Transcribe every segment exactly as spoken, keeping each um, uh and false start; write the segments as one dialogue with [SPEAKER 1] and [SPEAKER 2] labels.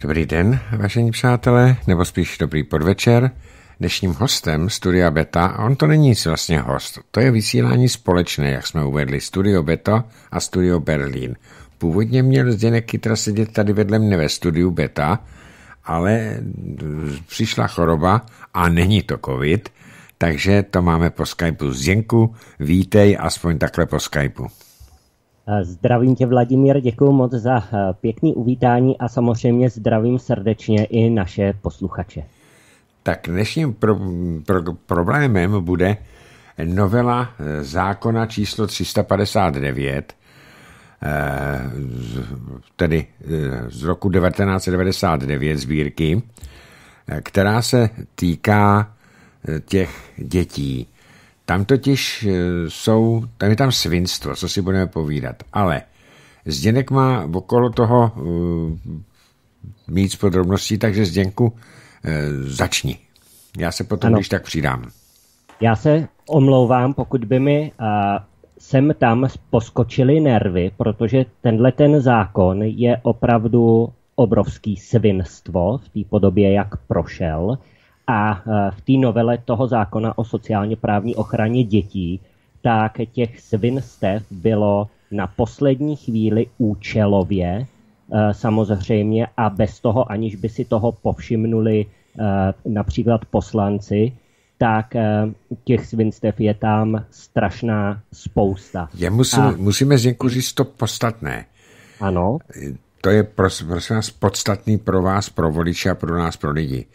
[SPEAKER 1] Dobrý den, vážení přátelé, nebo spíš dobrý podvečer. Dnešním hostem Studia Beta, a on to není nic vlastně host, to je vysílání společné, jak jsme uvedli, Studio Beta a Studio Berlín. Původně měl Zdeněk Kytra sedět tady vedle mne ve Studiu Beta, ale přišla choroba a není to covid, takže to máme po Skypeu. Zdenku, vítej aspoň takhle po Skypeu.
[SPEAKER 2] Zdravím tě, Vladimír, děkuji moc za pěkný uvítání a samozřejmě zdravím srdečně i naše posluchače.
[SPEAKER 1] Tak dnešním pro, pro, problémem bude novela zákona číslo tři sta padesát devět, tedy z roku devatenáct set devadesát devět sbírky, která se týká těch dětí. Tam totiž jsou, tam je tam svinstvo, co si budeme povídat, ale Zdeněk má okolo toho uh, víc podrobností, takže Zdenku, uh, začni. Já se potom, ano, když tak přidám.
[SPEAKER 2] Já se omlouvám, pokud by mi uh, sem tam poskočily nervy, protože tenhle ten zákon je opravdu obrovský svinstvo v té podobě, jak prošel. A v té novele toho zákona o sociálně právní ochraně dětí, tak těch svinstev bylo na poslední chvíli účelově, samozřejmě, a bez toho, aniž by si toho povšimnuli například poslanci, tak těch svinstev je tam strašná spousta.
[SPEAKER 1] Já musím, a... Musíme Zdenku říct to podstatné.
[SPEAKER 2] Ano.
[SPEAKER 1] To je prosím vás podstatný pro vás, pro voliče a pro nás, pro lidi.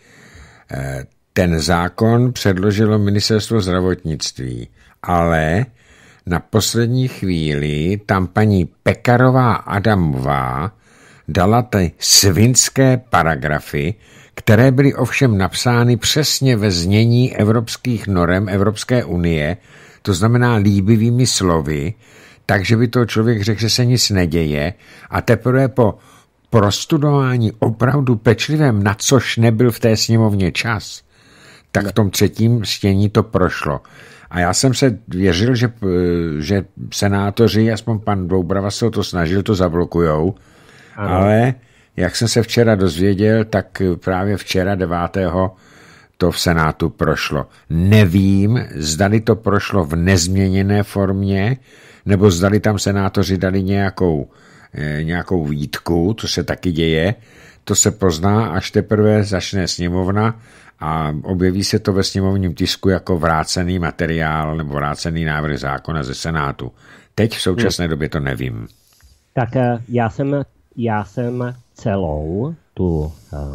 [SPEAKER 1] Ten zákon předložilo ministerstvo zdravotnictví, ale na poslední chvíli tam paní Pekarová Adamová dala ty svinské paragrafy, které byly ovšem napsány přesně ve znění evropských norem Evropské unie, to znamená líbivými slovy, takže by to člověk řekl, že se nic neděje, a teprve po prostudování opravdu pečlivém, na což nebyl v té sněmovně čas, tak v tom třetím čtení to prošlo. A já jsem se věřil, že, že senátoři, aspoň pan Doubrava se o to snažil, to zablokujou, ano. Ale jak jsem se včera dozvěděl, tak právě včera devátého to v Senátu prošlo. Nevím, zdali to prošlo v nezměněné formě, nebo zdali tam senátoři dali nějakou nějakou výtku, to se taky děje, to se pozná, až teprve začne sněmovna a objeví se to ve sněmovním tisku jako vrácený materiál nebo vrácený návrh zákona ze Senátu. Teď v současné hmm. době to nevím.
[SPEAKER 2] Tak já jsem, já jsem celou tu,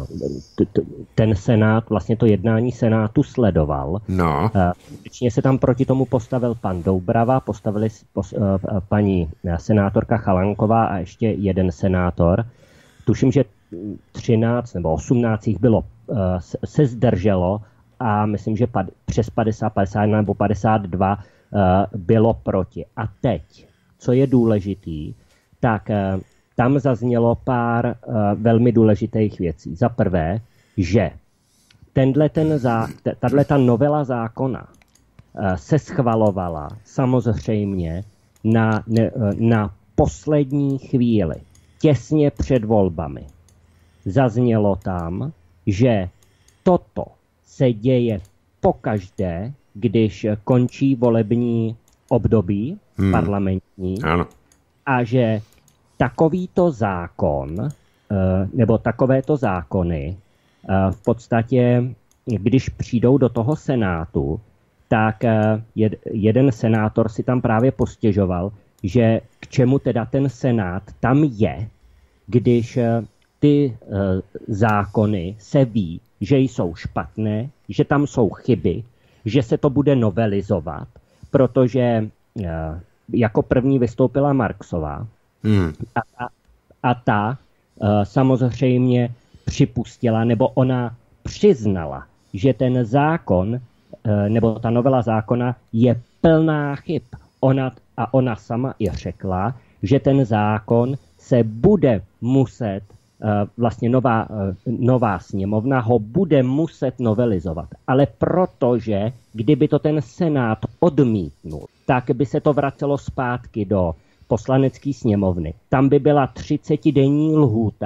[SPEAKER 2] ten Senát, vlastně to jednání Senátu sledoval.
[SPEAKER 1] No.
[SPEAKER 2] Skutečně se tam proti tomu postavil pan Doubrava, postavili pos, paní senátorka Chalánková a ještě jeden senátor. Tuším, že třináct nebo osmnáct jich bylo, se zdrželo a myslím, že pad, přes padesát, padesát jedna nebo padesát dva bylo proti. A teď, co je důležitý, tak tam zaznělo pár uh, velmi důležitých věcí. Za prvé, že tenhle ten zá, tato novela zákona uh, se schvalovala samozřejmě na, ne, na poslední chvíli, těsně před volbami. Zaznělo tam, že toto se děje pokaždé, když končí volební období hmm. parlamentní,
[SPEAKER 1] ano.
[SPEAKER 2] A že takovýto zákon, nebo takovéto zákony v podstatě, když přijdou do toho Senátu, tak jeden senátor si tam právě postěžoval, že k čemu teda ten Senát tam je, když ty zákony se ví, že jsou špatné, že tam jsou chyby, že se to bude novelizovat, protože jako první vystoupila Marksová, Hmm. A, a, a ta uh, samozřejmě připustila, nebo ona přiznala, že ten zákon, uh, nebo ta novela zákona je plná chyb. Ona, a ona sama i řekla, že ten zákon se bude muset, uh, vlastně nová, uh, nová sněmovna ho bude muset novelizovat. Ale protože, kdyby to ten Senát odmítnul, tak by se to vracelo zpátky do Poslanecké sněmovny. Tam by byla třicetidenní lhůta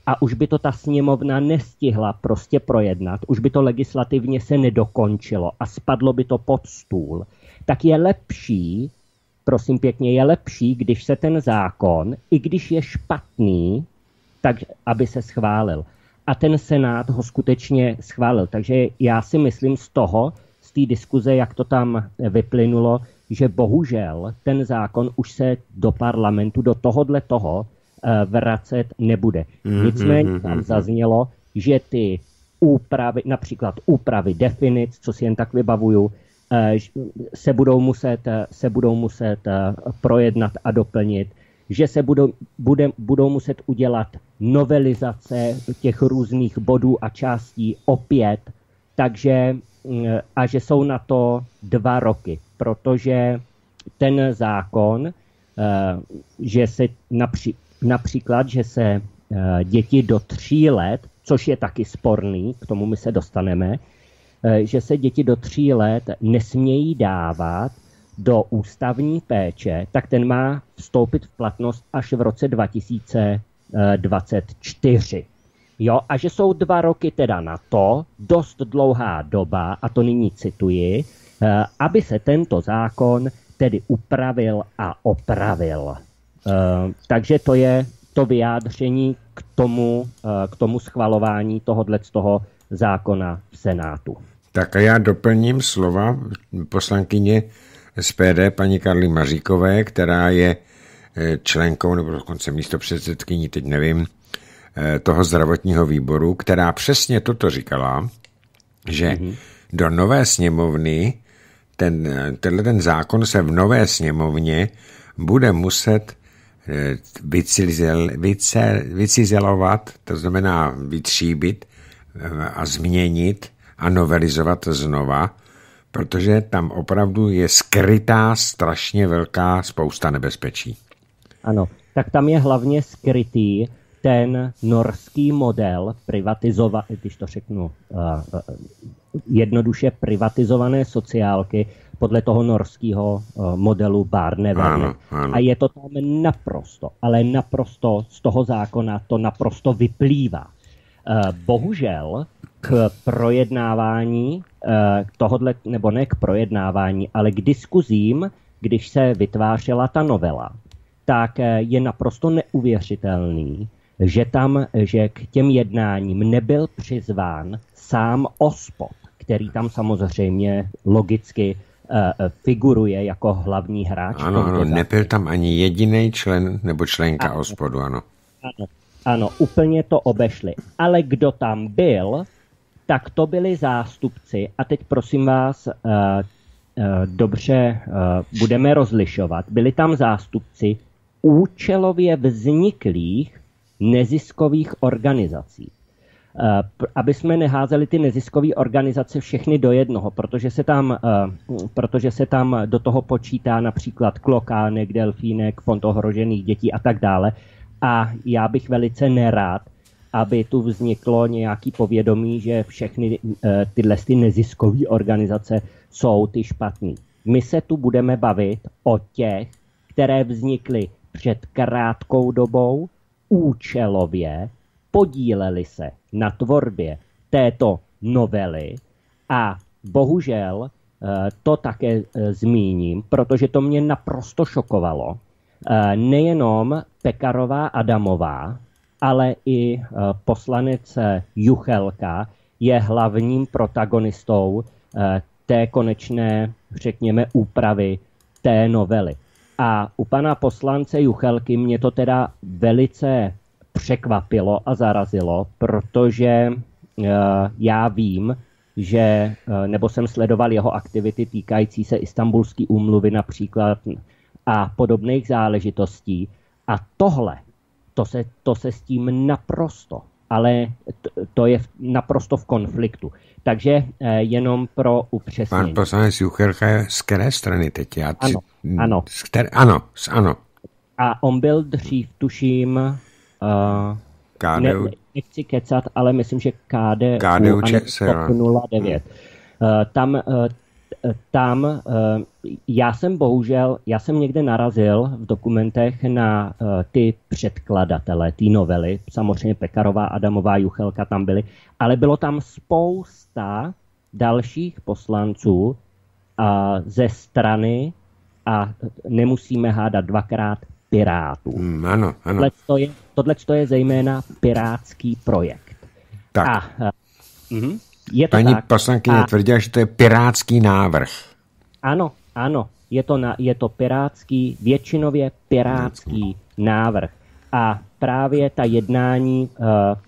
[SPEAKER 2] a už by to ta sněmovna nestihla prostě projednat, už by to legislativně se nedokončilo a spadlo by to pod stůl, tak je lepší, prosím pěkně, je lepší, když se ten zákon, i když je špatný, tak aby se schválil. A ten Senát ho skutečně schválil. Takže já si myslím z toho, z té diskuze, jak to tam vyplynulo, že bohužel ten zákon už se do parlamentu, do tohodle toho vracet nebude. Nicméně tam zaznělo, že ty úpravy, například úpravy definic, co si jen tak vybavuju, se budou muset, se budou muset projednat a doplnit, že se budou, bude, budou muset udělat novelizace těch různých bodů a částí opět, takže a že jsou na to dva roky, protože ten zákon, že se napří, například, že se děti do tří let, což je taky sporný, k tomu my se dostaneme, že se děti do tří let nesmějí dávat do ústavní péče, tak ten má vstoupit v platnost až v roce dva tisíce dvacet čtyři. Jo, a že jsou dva roky teda na to, dost dlouhá doba, a to nyní cituji, aby se tento zákon tedy upravil a opravil. Takže to je to vyjádření k tomu, k tomu schvalování tohohle z toho zákona v Senátu.
[SPEAKER 1] Tak a já doplním slova poslankyně S P D paní Karly Maříkové, která je členkou nebo dokonce místopředsedkyní, teď nevím, toho zdravotního výboru, která přesně toto říkala, že mm-hmm. do nové sněmovny ten, tenhle ten zákon se v nové sněmovně bude muset vycizel, vyce, vycizelovat, to znamená vytříbit a změnit a novelizovat znova, protože tam opravdu je skrytá strašně velká spousta nebezpečí.
[SPEAKER 2] Ano, tak tam je hlavně skrytý ten norský model privatizovat, když to řeknu uh, uh, jednoduše privatizované sociálky podle toho norského uh, modelu Barnevernet. A je to tam naprosto, ale naprosto z toho zákona to naprosto vyplývá. Uh, bohužel k projednávání uh, tohodle, nebo ne k projednávání, ale k diskuzím, když se vytvářela ta novela, tak je naprosto neuvěřitelný, že tam, že k těm jednáním nebyl přizván sám OSPOD, který tam samozřejmě logicky uh, figuruje jako hlavní hráč.
[SPEAKER 1] Ano, ano, nebyl tam ani jediný člen nebo členka ano, OSPODu, ano.
[SPEAKER 2] ano. Ano, úplně to obešli. Ale kdo tam byl, tak to byli zástupci, a teď prosím vás, uh, uh, dobře uh, budeme rozlišovat, byli tam zástupci účelově vzniklých neziskových organizací. Aby jsme neházeli ty neziskové organizace všechny do jednoho, protože se tam, protože se tam do toho počítá například Klokánek, Delfínek, Fond ohrožených dětí a tak dále. A já bych velice nerád, aby tu vzniklo nějaký povědomí, že všechny tyhle ty neziskové organizace jsou ty špatný. My se tu budeme bavit o těch, které vznikly před krátkou dobou, účelově, podíleli se na tvorbě této novely a bohužel to také zmíním, protože to mě naprosto šokovalo. Nejenom Pekarová Adamová, ale i poslanec Juchelka je hlavním protagonistou té konečné, řekněme, úpravy té novely. A u pana poslance Juchelky mě to teda velice překvapilo a zarazilo, protože uh, já vím, že, uh, nebo jsem sledoval jeho aktivity týkající se Istanbulské úmluvy například a podobných záležitostí. A tohle, to se, to se s tím naprosto, ale to, to je naprosto v konfliktu. Takže uh, jenom pro upřesnění.
[SPEAKER 1] Pan poslanec Juchelka je z které strany teď? Já
[SPEAKER 2] ano,
[SPEAKER 1] si,
[SPEAKER 2] ano.
[SPEAKER 1] Z které, ano, z, ano.
[SPEAKER 2] A on byl dřív, tuším, uh, ne, nechci kecat, ale myslím, že K D U nula devět. Uh, tam uh, tam já jsem bohužel, já jsem někde narazil v dokumentech na ty předkladatele té novely, samozřejmě Pekarová, Adamová, Juchelka tam byly, ale bylo tam spousta dalších poslanců ze strany a nemusíme hádat dvakrát Pirátů.
[SPEAKER 1] Mm, ano, ano.
[SPEAKER 2] Tohle je, tohle je zejména pirátský projekt.
[SPEAKER 1] Tak.
[SPEAKER 2] A, uh, je to
[SPEAKER 1] Paní
[SPEAKER 2] tak.
[SPEAKER 1] poslankyně a... tvrdila, že to je pirátský návrh.
[SPEAKER 2] Ano, ano. Je to, na, je to pirátský, většinově pirátský návrh. A právě ta jednání uh,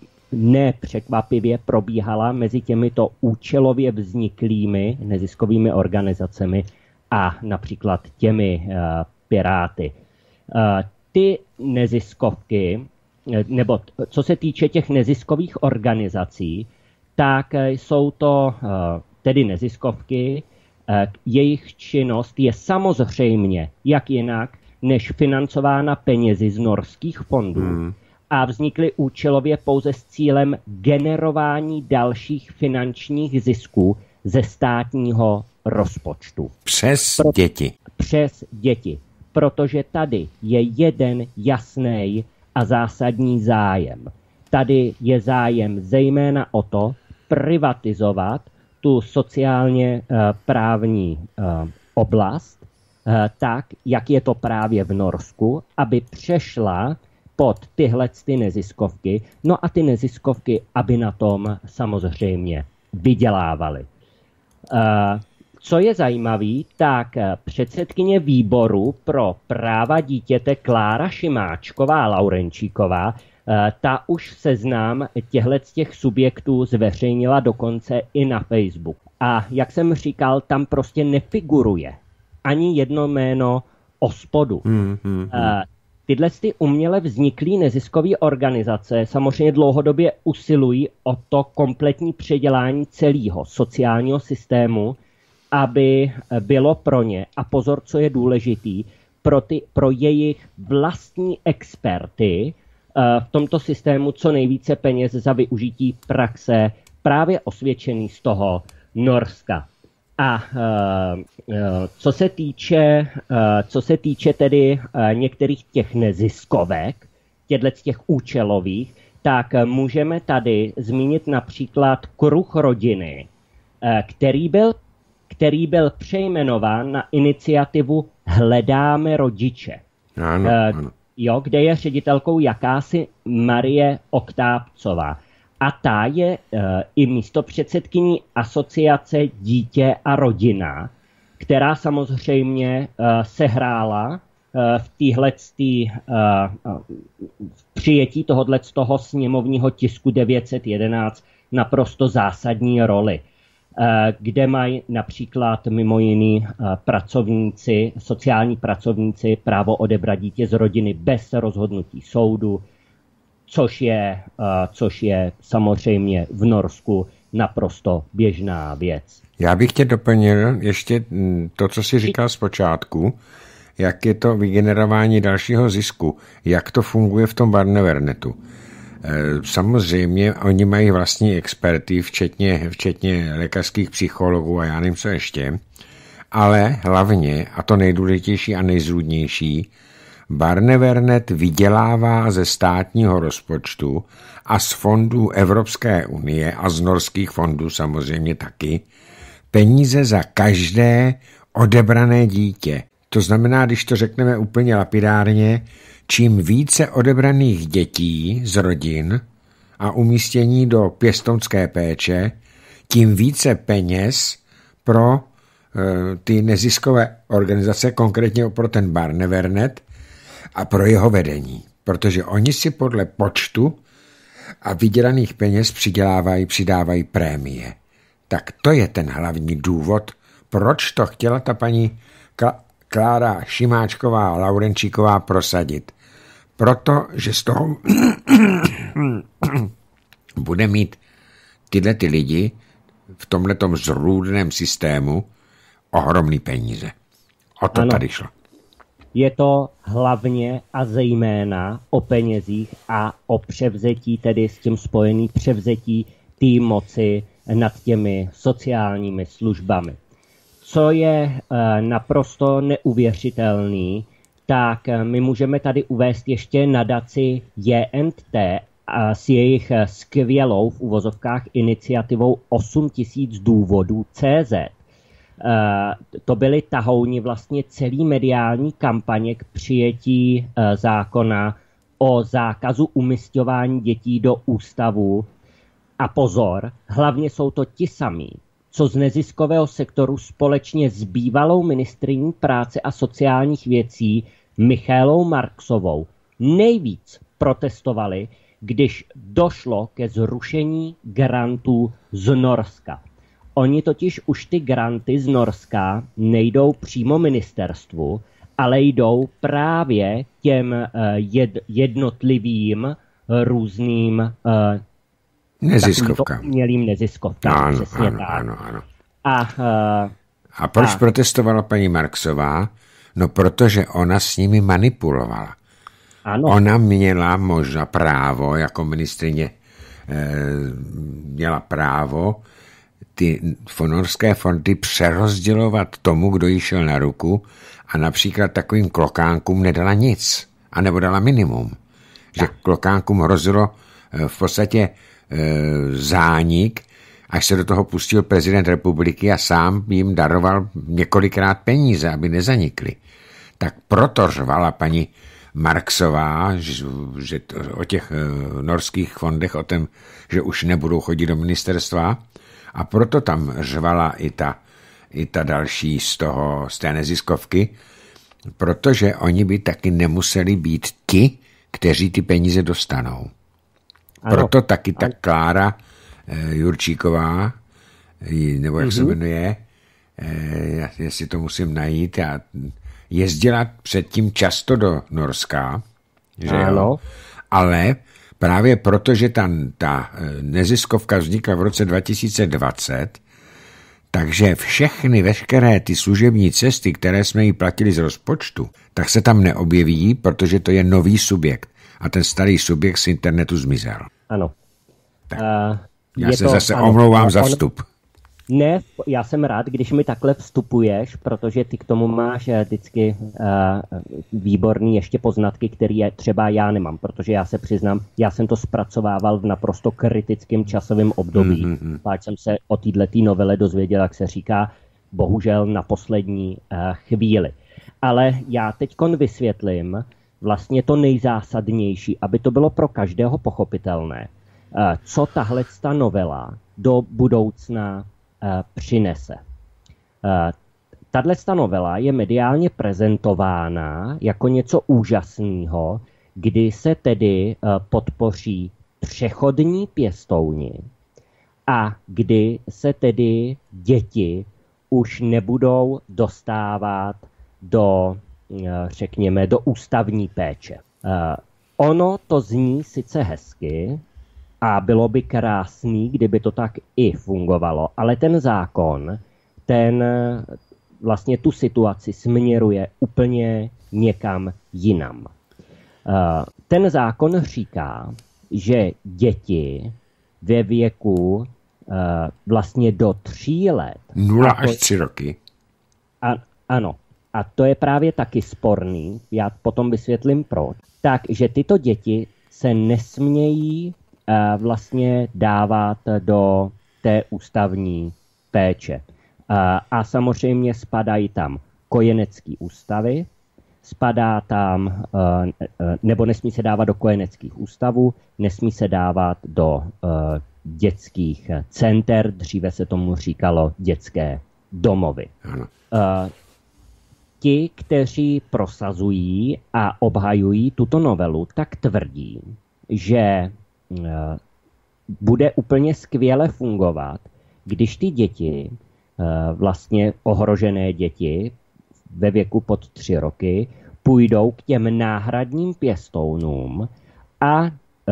[SPEAKER 2] nepřekvapivě probíhala mezi těmito účelově vzniklými neziskovými organizacemi a například těmi uh, Piráty. Uh, ty neziskovky, nebo co se týče těch neziskových organizací, tak jsou to uh, tedy neziskovky, uh, jejich činnost je samozřejmě jak jinak, než financována penězi z norských fondů. Hmm. A vznikly účelově pouze s cílem generování dalších finančních zisků ze státního rozpočtu.
[SPEAKER 1] Přes Pro, děti.
[SPEAKER 2] Přes děti. Protože tady je jeden jasný a zásadní zájem. Tady je zájem zejména o to privatizovat tu sociálně uh, právní uh, oblast uh, tak, jak je to právě v Norsku, aby přešla pod tyhle ty neziskovky, no a ty neziskovky, aby na tom samozřejmě vydělávaly. Uh, co je zajímavé, tak předsedkyně výboru pro práva dítěte Klára Šimáčková Laurenčíková, uh, ta už seznam těchto těch subjektů zveřejnila dokonce i na Facebook. A jak jsem říkal, tam prostě nefiguruje ani jedno jméno OSPODu. Hmm, hmm, hmm. Uh, Tyhle ty uměle vzniklé neziskové organizace samozřejmě dlouhodobě usilují o to kompletní předělání celého sociálního systému, aby bylo pro ně, a pozor, co je důležitý, pro, ty, pro jejich vlastní experty v tomto systému co nejvíce peněz za využití praxe právě osvědčený z toho Norska. A uh, uh, co se týče, uh, co se týče tedy uh, některých těch neziskovek, těchto těch účelových, tak uh, můžeme tady zmínit například Kruh rodiny, uh, který byl, který byl přejmenován na iniciativu Hledáme rodiče.
[SPEAKER 1] Ano,
[SPEAKER 2] uh,
[SPEAKER 1] ano.
[SPEAKER 2] Jo, kde je ředitelkou jakási Marie Oktápcová. A ta je uh, i místopředsedkyní asociace Dítě a rodina, která samozřejmě uh, sehrála uh, v téhletý, uh, uh, v přijetí tohohle z toho sněmovního tisku devět set jedenáct naprosto zásadní roli, uh, kde mají například mimo jiný uh, pracovníci, sociální pracovníci právo odebrat dítě z rodiny bez rozhodnutí soudu, Což je, uh, což je samozřejmě v Norsku naprosto běžná věc.
[SPEAKER 1] Já bych tě doplnil ještě to, co jsi říkal zpočátku, jak je to vygenerování dalšího zisku, jak to funguje v tom Barnevernetu. Samozřejmě oni mají vlastní experty, včetně, včetně lékařských psychologů a já nevím co ještě, ale hlavně, a to nejdůležitější a nejzrůdnější, Barnevernet vydělává ze státního rozpočtu a z fondů Evropské unie a z norských fondů samozřejmě taky peníze za každé odebrané dítě. To znamená, když to řekneme úplně lapidárně, čím více odebraných dětí z rodin a umístění do pěstounské péče, tím více peněz pro e, ty neziskové organizace, konkrétně pro ten Barnevernet, a pro jeho vedení, protože oni si podle počtu a vydělaných peněz přidělávají, přidávají prémie. Tak to je ten hlavní důvod, proč to chtěla ta paní Klára Šimáčková Laurenčíková prosadit. Protože z toho bude mít tyhle ty lidi v tomhletom zrůdném systému ohromný peníze. O to ano. Tady šlo.
[SPEAKER 2] Je to hlavně a zejména o penězích a o převzetí, tedy s tím spojený převzetí té moci nad těmi sociálními službami. co je naprosto neuvěřitelný, tak my můžeme tady uvést ještě nadaci J N T s jejich skvělou v uvozovkách iniciativou osm tisíc důvodů C Z. To byly tahouni vlastně celý mediální kampaně k přijetí zákona o zákazu umisťování dětí do ústavu. A pozor, hlavně jsou to ti samí, co z neziskového sektoru společně s bývalou ministryní práce a sociálních věcí Michaelou Marksovou nejvíc protestovali, když došlo ke zrušení grantů z Norska. Oni totiž už ty granty z Norska nejdou přímo ministerstvu, ale jdou právě těm jed, jednotlivým různým
[SPEAKER 1] neziskovkám.
[SPEAKER 2] Umělým neziskovkám.
[SPEAKER 1] Ano,
[SPEAKER 2] přesně
[SPEAKER 1] ano,
[SPEAKER 2] tak.
[SPEAKER 1] ano, ano.
[SPEAKER 2] A, uh,
[SPEAKER 1] a proč
[SPEAKER 2] a...
[SPEAKER 1] protestovala paní Marksová? No, protože ona s nimi manipulovala.
[SPEAKER 2] Ano.
[SPEAKER 1] Ona měla možná právo, jako ministryně eh, měla právo ty norské fondy přerozdělovat tomu, kdo jí šel na ruku, a například takovým klokánkům nedala nic, anebo dala minimum. Že klokánkům hrozilo eh, v podstatě eh, zánik, až se do toho pustil prezident republiky a sám jim daroval několikrát peníze, aby nezanikly. Tak proto řvala paní Marksová, že, že to, o těch e, norských fondech, o tom, že už nebudou chodit do ministerstva, a proto tam řvala i ta, i ta další z toho, z té neziskovky, protože oni by taky nemuseli být ti, kteří ty peníze dostanou. Ano. Proto taky ta Klára e, Jurčíková, nebo jak mm-hmm. se jmenuje, e, jestli to musím najít, a jezdila předtím často do Norska, že jo? Ale právě proto, že ta, ta neziskovka vznikla v roce dva tisíce dvacet, takže všechny, veškeré ty služební cesty, které jsme jí platili z rozpočtu, tak se tam neobjeví, protože to je nový subjekt. A ten starý subjekt z internetu zmizel.
[SPEAKER 2] Ano.
[SPEAKER 1] Tak. Uh, Já se
[SPEAKER 2] to,
[SPEAKER 1] zase
[SPEAKER 2] ano,
[SPEAKER 1] omlouvám za vstup.
[SPEAKER 2] Ne, já jsem rád, když mi takhle vstupuješ, protože ty k tomu máš vždycky uh, výborný ještě poznatky, který je třeba já nemám, protože já se přiznám, já jsem to zpracovával v naprosto kritickém časovém období. Mm-hmm. Páč jsem se o této novele dozvěděl, jak se říká, bohužel na poslední uh, chvíli. Ale já teďkon vysvětlím vlastně to nejzásadnější, aby to bylo pro každého pochopitelné, uh, co tahle ta novela do budoucna přinese. Tato novela je mediálně prezentována jako něco úžasného, kdy se tedy podpoří přechodní pěstouni a kdy se tedy děti už nebudou dostávat do, řekněme, do ústavní péče. Ono to zní sice hezky, a bylo by krásný, kdyby to tak i fungovalo, ale ten zákon, ten vlastně tu situaci směruje úplně někam jinam. Ten zákon říká, že děti ve věku vlastně do tří let...
[SPEAKER 1] Nula až tři roky.
[SPEAKER 2] A, ano, a to je právě taky sporný, já potom vysvětlím proč. Takže tyto děti se nesmějí vlastně dávat do té ústavní péče. A samozřejmě spadají tam kojenecký ústavy, spadá tam, nebo nesmí se dávat do kojeneckých ústavů, nesmí se dávat do dětských center, dříve se tomu říkalo dětské domovy. Ano. Ti, kteří prosazují a obhajují tuto novelu, tak tvrdí, že bude úplně skvěle fungovat, když ty děti, vlastně ohrožené děti ve věku pod tři roky, půjdou k těm náhradním pěstounům a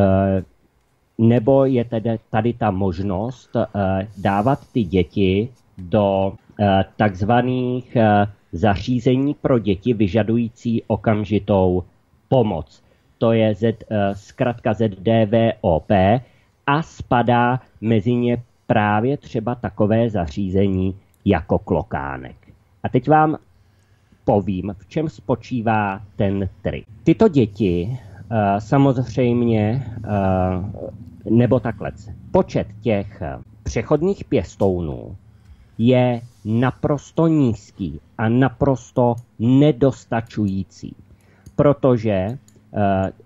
[SPEAKER 2] nebo je tedy tady ta možnost dávat ty děti do takzvaných zařízení pro děti vyžadující okamžitou pomoc. To je Z, zkratka Z D V O P a spadá mezi ně právě třeba takové zařízení jako klokánek. A teď vám povím, v čem spočívá ten trik. Tyto děti uh, samozřejmě, uh, nebo takhle, počet těch přechodných pěstounů je naprosto nízký a naprosto nedostačující, protože uh,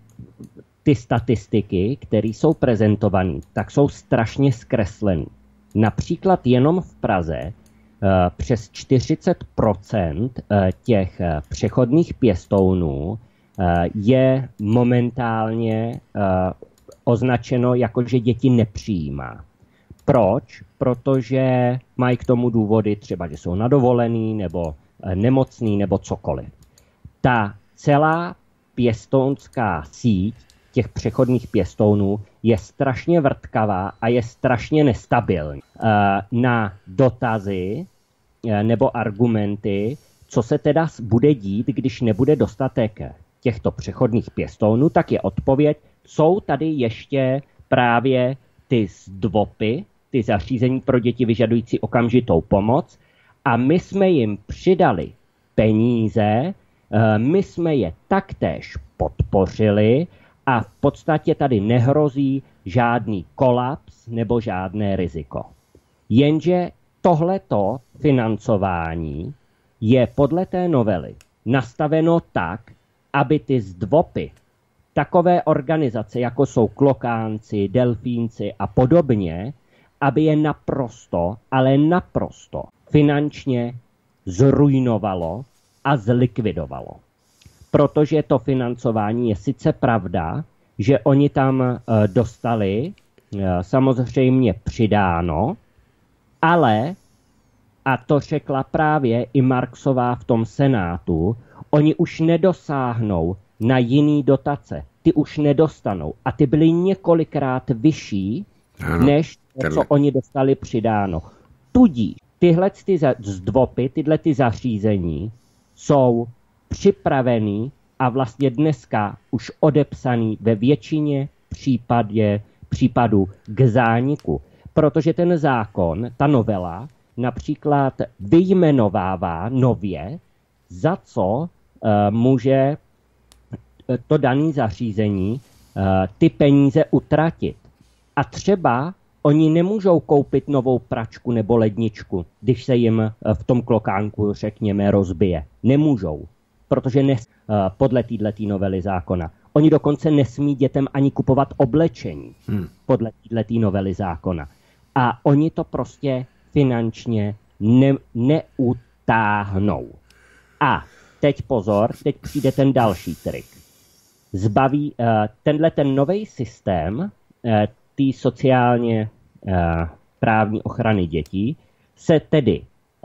[SPEAKER 2] ty statistiky, které jsou prezentované, tak jsou strašně zkreslené. Například jenom v Praze uh, přes čtyřicet procent uh, těch uh, přechodných pěstounů uh, je momentálně uh, označeno jako, že děti nepřijímá. Proč? Protože mají k tomu důvody třeba, že jsou na dovolený, nebo uh, nemocný, nebo cokoliv. Ta celá pěstounská síť těch přechodných pěstounů je strašně vrtkavá a je strašně nestabilní. Na dotazy nebo argumenty, co se teda bude dít, když nebude dostatek těchto přechodných pěstounů, tak je odpověď, jsou tady ještě právě ty zdvopy, ty zařízení pro děti vyžadující okamžitou pomoc a my jsme jim přidali peníze, my jsme je taktéž podpořili a v podstatě tady nehrozí žádný kolaps nebo žádné riziko. Jenže tohleto financování je podle té novely nastaveno tak, aby ty zdvopy, takové organizace, jako jsou klokánci, delfínci a podobně, aby je naprosto, ale naprosto finančně zrujnovalo a zlikvidovalo. Protože to financování je sice pravda, že oni tam e, dostali e, samozřejmě přidáno, ale, a to řekla právě i Marksová v tom Senátu, oni už nedosáhnou na jiný dotace. Ty už nedostanou. A ty byly několikrát vyšší, ano, než to, co oni dostali přidáno. Tudíž tyhle ty zdvopy, tyhle ty zařízení jsou připravený a vlastně dneska už odepsaný ve většině případě, případů k zániku. Protože ten zákon, ta novela, například vyjmenovává nově, za co uh, může to dané zařízení uh, ty peníze utratit. A třeba oni nemůžou koupit novou pračku nebo ledničku, když se jim v tom klokánku, řekněme, rozbije. Nemůžou. Protože nes, podle této novely zákona. Oni dokonce nesmí dětem ani kupovat oblečení hmm. podle této novely zákona. A oni to prostě finančně ne, neutáhnou. A teď pozor, teď přijde ten další trik. Zbaví tenhle ten nový systém té sociálně právní ochrany dětí se tedy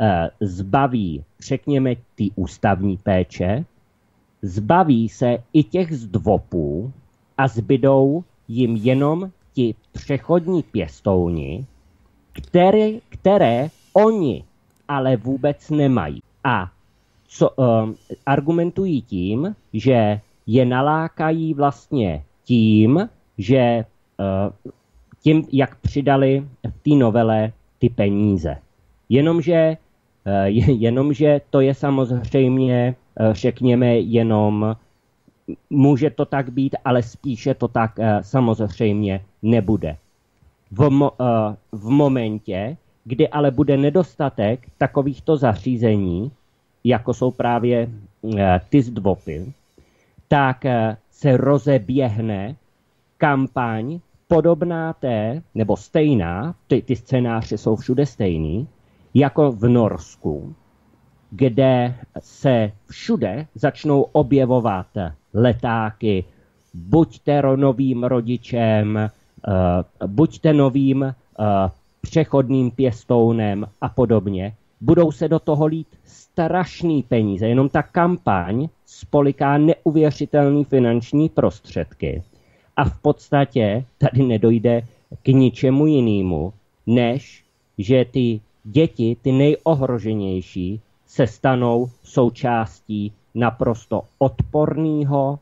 [SPEAKER 2] zbaví, řekněme, ty ústavní péče, zbaví se i těch zdvopů a zbydou jim jenom ti přechodní pěstouni, které, které oni ale vůbec nemají. A co, um, argumentují tím, že je nalákají vlastně tím, že uh, tím, jak přidali v té novele ty peníze. Jenomže, jenomže to je samozřejmě, řekněme, jenom, může to tak být, ale spíše to tak samozřejmě nebude. V, mo, v momentě, kdy ale bude nedostatek takovýchto zařízení, jako jsou právě ty zdvopy, tak se rozeběhne kampaň podobná té, nebo stejná, ty, ty scénáře jsou všude stejný, jako v Norsku, kde se všude začnou objevovat letáky, buďte novým rodičem, uh, buďte novým uh, přechodným pěstounem a podobně. Budou se do toho lít strašný peníze, jenom ta kampaň spoliká neuvěřitelné finanční prostředky. A v podstatě tady nedojde k ničemu jinému, než že ty děti, ty nejohroženější, se stanou součástí naprosto odporného,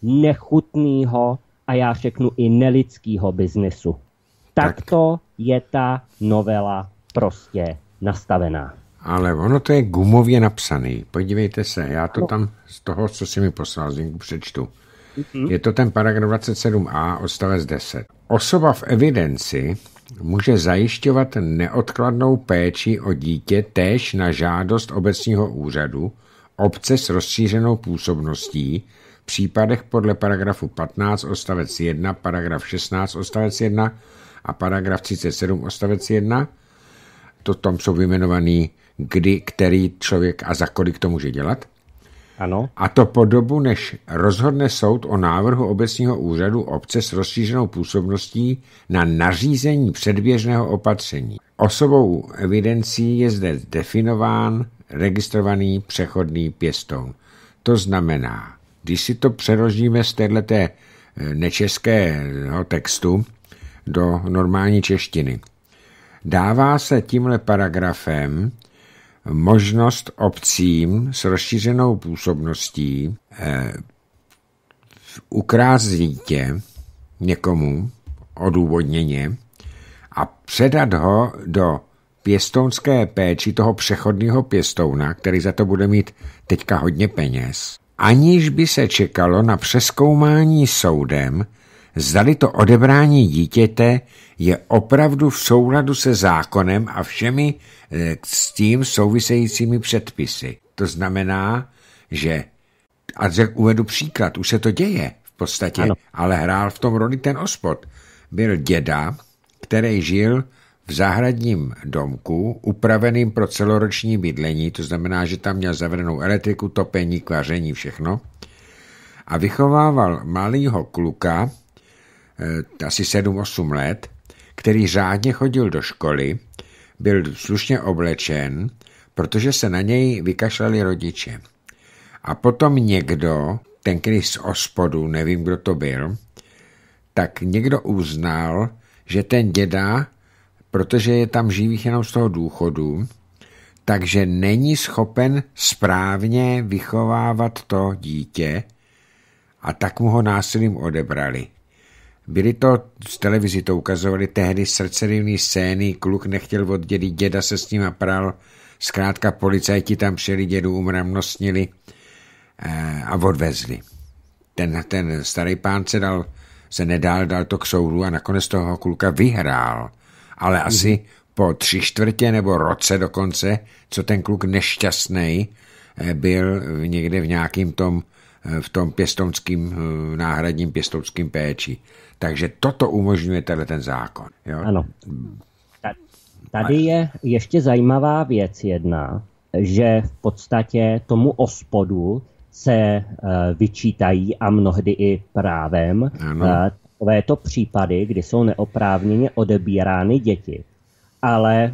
[SPEAKER 2] nechutného a já řeknu i nelidského biznesu. Takto je ta novela prostě nastavená.
[SPEAKER 1] Ale ono to je gumově napsaný. Podívejte se, já to tam z toho, co si mi poslal, z linku přečtu. Je to ten paragraf dvacet sedm a odstavec deset. Osoba v evidenci může zajišťovat neodkladnou péči o dítě též na žádost obecního úřadu, obce s rozšířenou působností, v případech podle paragrafu patnáct odstavec jedna, paragraf šestnáct odstavec jedna a paragraf třicet sedm odstavec jedna. To tam jsou vyjmenovaný, kdy, který člověk a za kolik to může dělat.
[SPEAKER 2] Ano.
[SPEAKER 1] A to po dobu, než rozhodne soud o návrhu obecního úřadu obce s rozšířenou působností na nařízení předběžného opatření. Osobou evidencí je zde definován registrovaný přechodný pěstoun. To znamená, když si to přeložíme z této nečeského textu do normální češtiny, dává se tímhle paragrafem možnost obcím s rozšířenou působností eh, ukrást dítě někomu odůvodněně a předat ho do pěstounské péči toho přechodného pěstouna, který za to bude mít teďka hodně peněz, aniž by se čekalo na přezkoumání soudem, zdali to odebrání dítěte je opravdu v souladu se zákonem a všemi s tím souvisejícími předpisy. To znamená, že, a uvedu příklad, už se to děje v podstatě, ano. Ale hrál v tom roli ten ospod. Byl děda, který žil v zahradním domku, upraveným pro celoroční bydlení, to znamená, že tam měl zavřenou elektriku, topení, vaření, všechno. A vychovával malýho kluka, asi sedm osm let, který řádně chodil do školy, byl slušně oblečen, protože se na něj vykašlali rodiče. A potom někdo, ten který z ospodu, nevím, kdo to byl, tak někdo uznal, že ten děda, protože je tam živých jenom z toho důchodu, takže není schopen správně vychovávat to dítě a tak mu ho násilím odebrali. Byli to, z televizi to ukazovali tehdy srdcerivný scény, kluk nechtěl od dědy, děda se s ním pral, zkrátka policajti tam přijeli, dědu umramnostnili a odvezli. Ten, ten starý pán se, dal, se nedal, dal to k soudu a nakonec toho kluka vyhrál. Ale asi mm. po tři čtvrtě nebo roce dokonce, co ten kluk nešťastnej byl někde v nějakým tom, v tom pěstounským, náhradním pěstounským péči. Takže toto umožňuje tenhle ten zákon. Jo?
[SPEAKER 2] Ano. Tady je ještě zajímavá věc jedna, že v podstatě tomu ospodu se vyčítají a mnohdy i právem takovéto případy, kdy jsou neoprávněně odebírány děti. Ale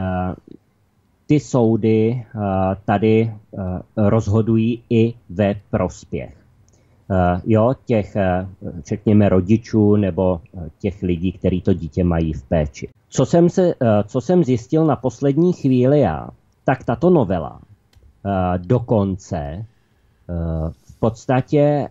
[SPEAKER 2] ty soudy tady rozhodují i ve prospěch. Jo, těch, řekněme, rodičů nebo těch lidí, kteří to dítě mají v péči. Co jsem, se, co jsem zjistil na poslední chvíli já, tak tato novela dokonce v podstatě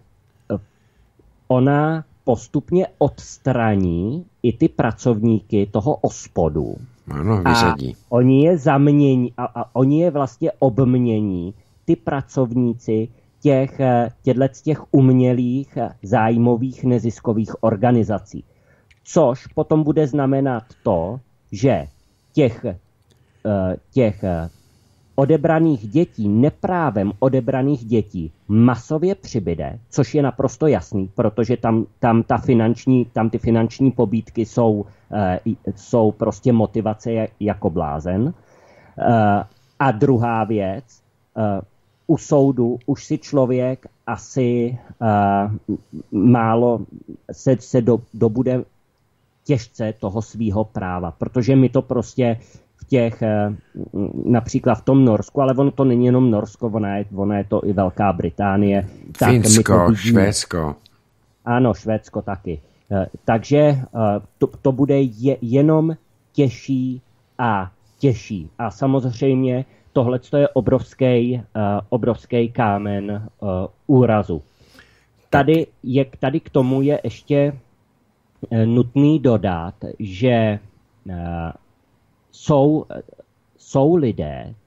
[SPEAKER 2] ona postupně odstraní i ty pracovníky toho ospodu.
[SPEAKER 1] Ano, vyřadí.
[SPEAKER 2] A oni je zamění, a, a oni je vlastně obmění, ty pracovníci těch, těchto těch umělých zájmových neziskových organizací. Což potom bude znamenat to, že těch, těch odebraných dětí, neprávem odebraných dětí masově přibyde, což je naprosto jasný, protože tam, tam, ta finanční, tam ty finanční pobídky jsou, jsou prostě motivace jako blázen. A druhá věc, u soudu už si člověk asi málo se, se do, dobude těžce toho svýho práva, protože my to prostě v těch, například v tom Norsku, ale ono to není jenom Norsko, ona je, ona je to i Velká Británie.
[SPEAKER 1] Finsko, tak Švédsko.
[SPEAKER 2] Ano, Švédsko taky. Takže to, to bude je, jenom těžší a těžší. A samozřejmě tohle je obrovský, obrovský kámen úrazu. Tady, je, tady k tomu je ještě nutný dodat, že jsou, jsou lidé,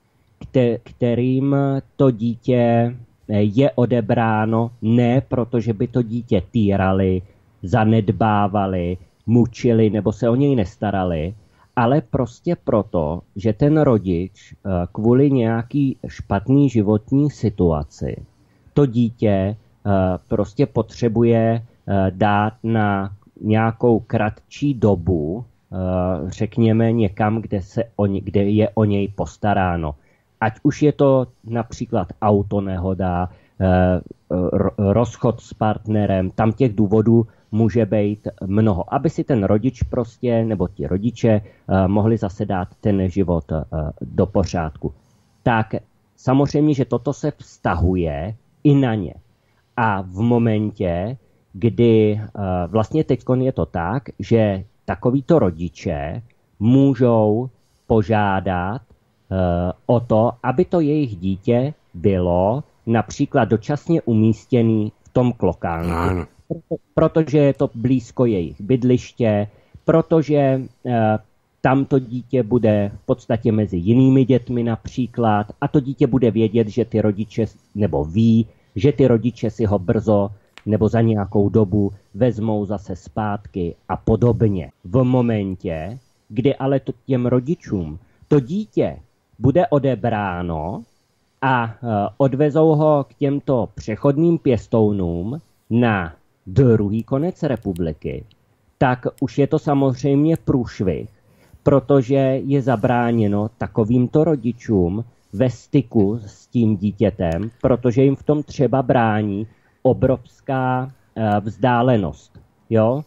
[SPEAKER 2] kterým to dítě je odebráno ne protože by to dítě týrali, zanedbávali, mučili nebo se o něj nestarali, ale prostě proto, že ten rodič kvůli nějaký špatný životní situaci to dítě prostě potřebuje dát na nějakou kratší dobu, řekněme někam, kde, se o ně, kde je o něj postaráno. Ať už je to například autonehoda, rozchod s partnerem, tam těch důvodů může být mnoho, aby si ten rodič prostě, nebo ti rodiče mohli zase dát ten život do pořádku. Tak samozřejmě, že toto se vztahuje i na ně. A v momentě, kdy vlastně teď je to tak, že takovýto rodiče můžou požádat o to, aby to jejich dítě bylo například dočasně umístěný v tom klokánku. Protože je to blízko jejich bydliště, protože tam to dítě bude v podstatě mezi jinými dětmi například a to dítě bude vědět, že ty rodiče, nebo ví, že ty rodiče si ho brzo nebo za nějakou dobu vezmou zase zpátky a podobně. V momentě, kdy ale to těm rodičům to dítě bude odebráno a odvezou ho k těmto přechodným pěstounům na druhý konec republiky, tak už je to samozřejmě průšvih, protože je zabráněno takovýmto rodičům ve styku s tím dítětem, protože jim v tom třeba brání obrovská vzdálenost. Jo?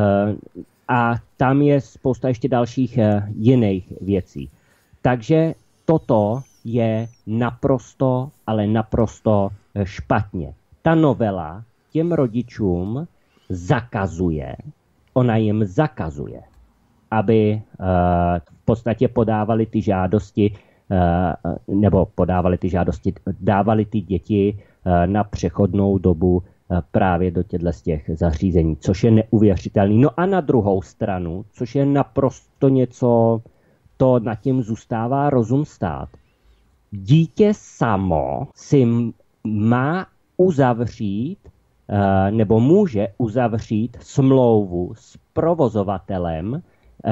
[SPEAKER 2] A tam je spousta ještě dalších jiných věcí. Takže toto je naprosto, ale naprosto špatně. Ta novela těm rodičům zakazuje, ona jim zakazuje, aby v podstatě podávali ty žádosti, nebo podávali ty žádosti, dávali ty děti na přechodnou dobu právě do těchto z těch zařízení, což je neuvěřitelný. No a na druhou stranu, což je naprosto něco, to nad tím zůstává rozum stát. Dítě samo si má uzavřít nebo může uzavřít smlouvu s provozovatelem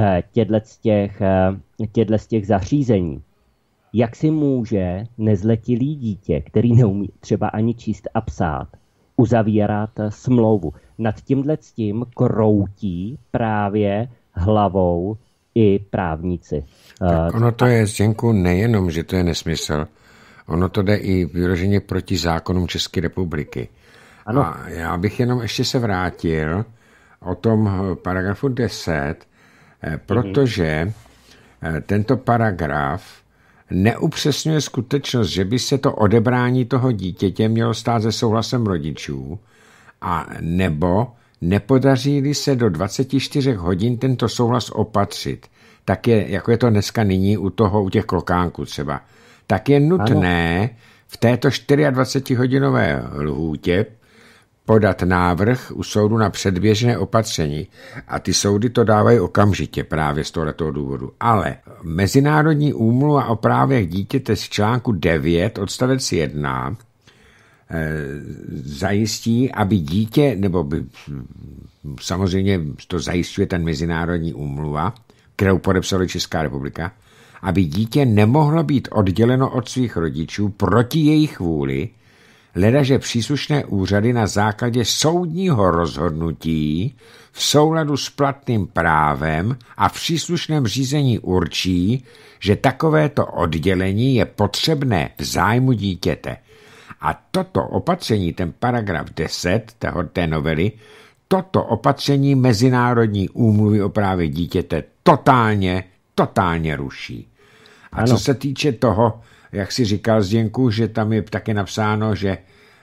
[SPEAKER 2] těchto z těch zařízení. Jak si může nezletilý dítě, který neumí třeba ani číst a psát, uzavírat smlouvu? Nad tímhle s tím kroutí právě hlavou i právníci.
[SPEAKER 1] Tak ono to je, Zdenku, nejenom, že to je nesmysl, ono to jde i vyloženě proti zákonům České republiky. Ano. A já bych jenom ještě se vrátil o tom paragrafu deset, protože tento paragraf neupřesňuje skutečnost, že by se to odebrání toho dítěte mělo stát se souhlasem rodičů, a nebo nepodaří se do dvacet čtyři hodin tento souhlas opatřit, tak je, jako je to dneska nyní u toho, u těch klokánků třeba, tak je nutné ano. v této dvacetičtyřhodinové lhůtě podat návrh u soudu na předběžné opatření a ty soudy to dávají okamžitě právě z tohoto důvodu. Ale Mezinárodní úmluva o právech dítěte z článku devět odstavec jedna e, zajistí, aby dítě, nebo by, samozřejmě to zajišťuje ten Mezinárodní úmluva, kterou podepsala Česká republika, aby dítě nemohlo být odděleno od svých rodičů proti jejich vůli, ledaže příslušné úřady na základě soudního rozhodnutí v souladu s platným právem a v příslušném řízení určí, že takovéto oddělení je potřebné v zájmu dítěte. A toto opatření, ten paragraf deset té novely, toto opatření Mezinárodní úmluvy o právech dítěte totálně, totálně ruší. A ano. Co se týče toho, jak si říkal, Zdenku, že tam je taky napsáno, že e,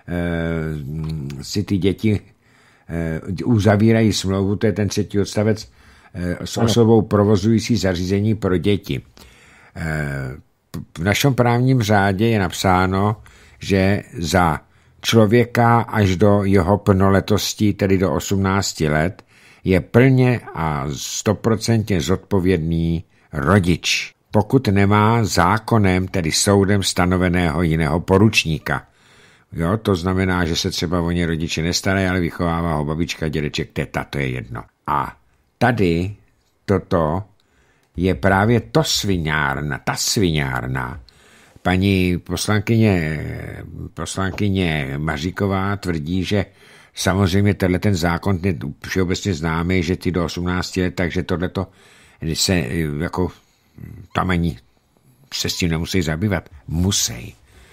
[SPEAKER 1] si ty děti e, uzavírají smlouvu, to je ten třetí odstavec, e, s osobou provozující zařízení pro děti. E, v našem právním řádě je napsáno, že za člověka až do jeho plnoletosti, tedy do osmnácti let, je plně a stoprocentně zodpovědný rodič. pokud nemá zákonem, tedy soudem stanoveného jiného poručníka. Jo, to znamená, že se třeba o ně rodiče nestarají, ale vychovává ho babička, dědeček, teta, to je jedno. A tady toto je právě to sviňárna, ta sviňárna. Paní poslankyně, poslankyně Maříková tvrdí, že samozřejmě tenhle ten zákon je všeobecně známý, že ty do osmnácti let, takže tohleto se jako tam ani se s tím nemusí zabývat. Musí.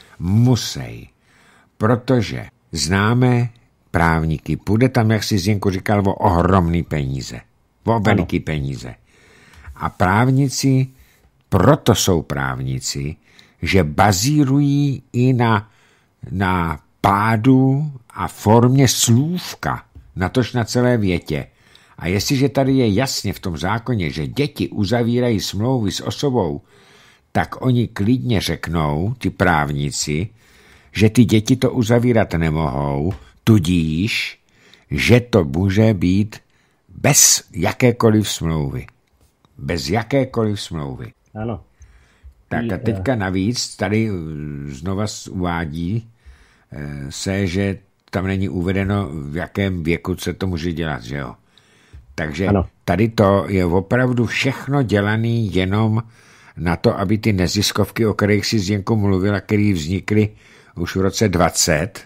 [SPEAKER 1] Musí. Protože známe právníky. Půjde tam, jak si Zdenku říkal, o ohromný peníze. O veliký peníze. A právníci, proto jsou právníci, že bazírují i na, na pádu a formě slůvka, natož na celé větě. A jestliže tady je jasně v tom zákoně, že děti uzavírají smlouvy s osobou, tak oni klidně řeknou, ty právníci, že ty děti to uzavírat nemohou, tudíž, že to může být bez jakékoliv smlouvy. Bez jakékoliv smlouvy.
[SPEAKER 2] Ano.
[SPEAKER 1] Tak a teďka navíc tady znova uvádí se, že tam není uvedeno, v jakém věku se to může dělat, že jo. Takže ano. Tady to je opravdu všechno dělané jenom na to, aby ty neziskovky, o kterých si Zdenko mluvila, které vznikly už v roce dvacet,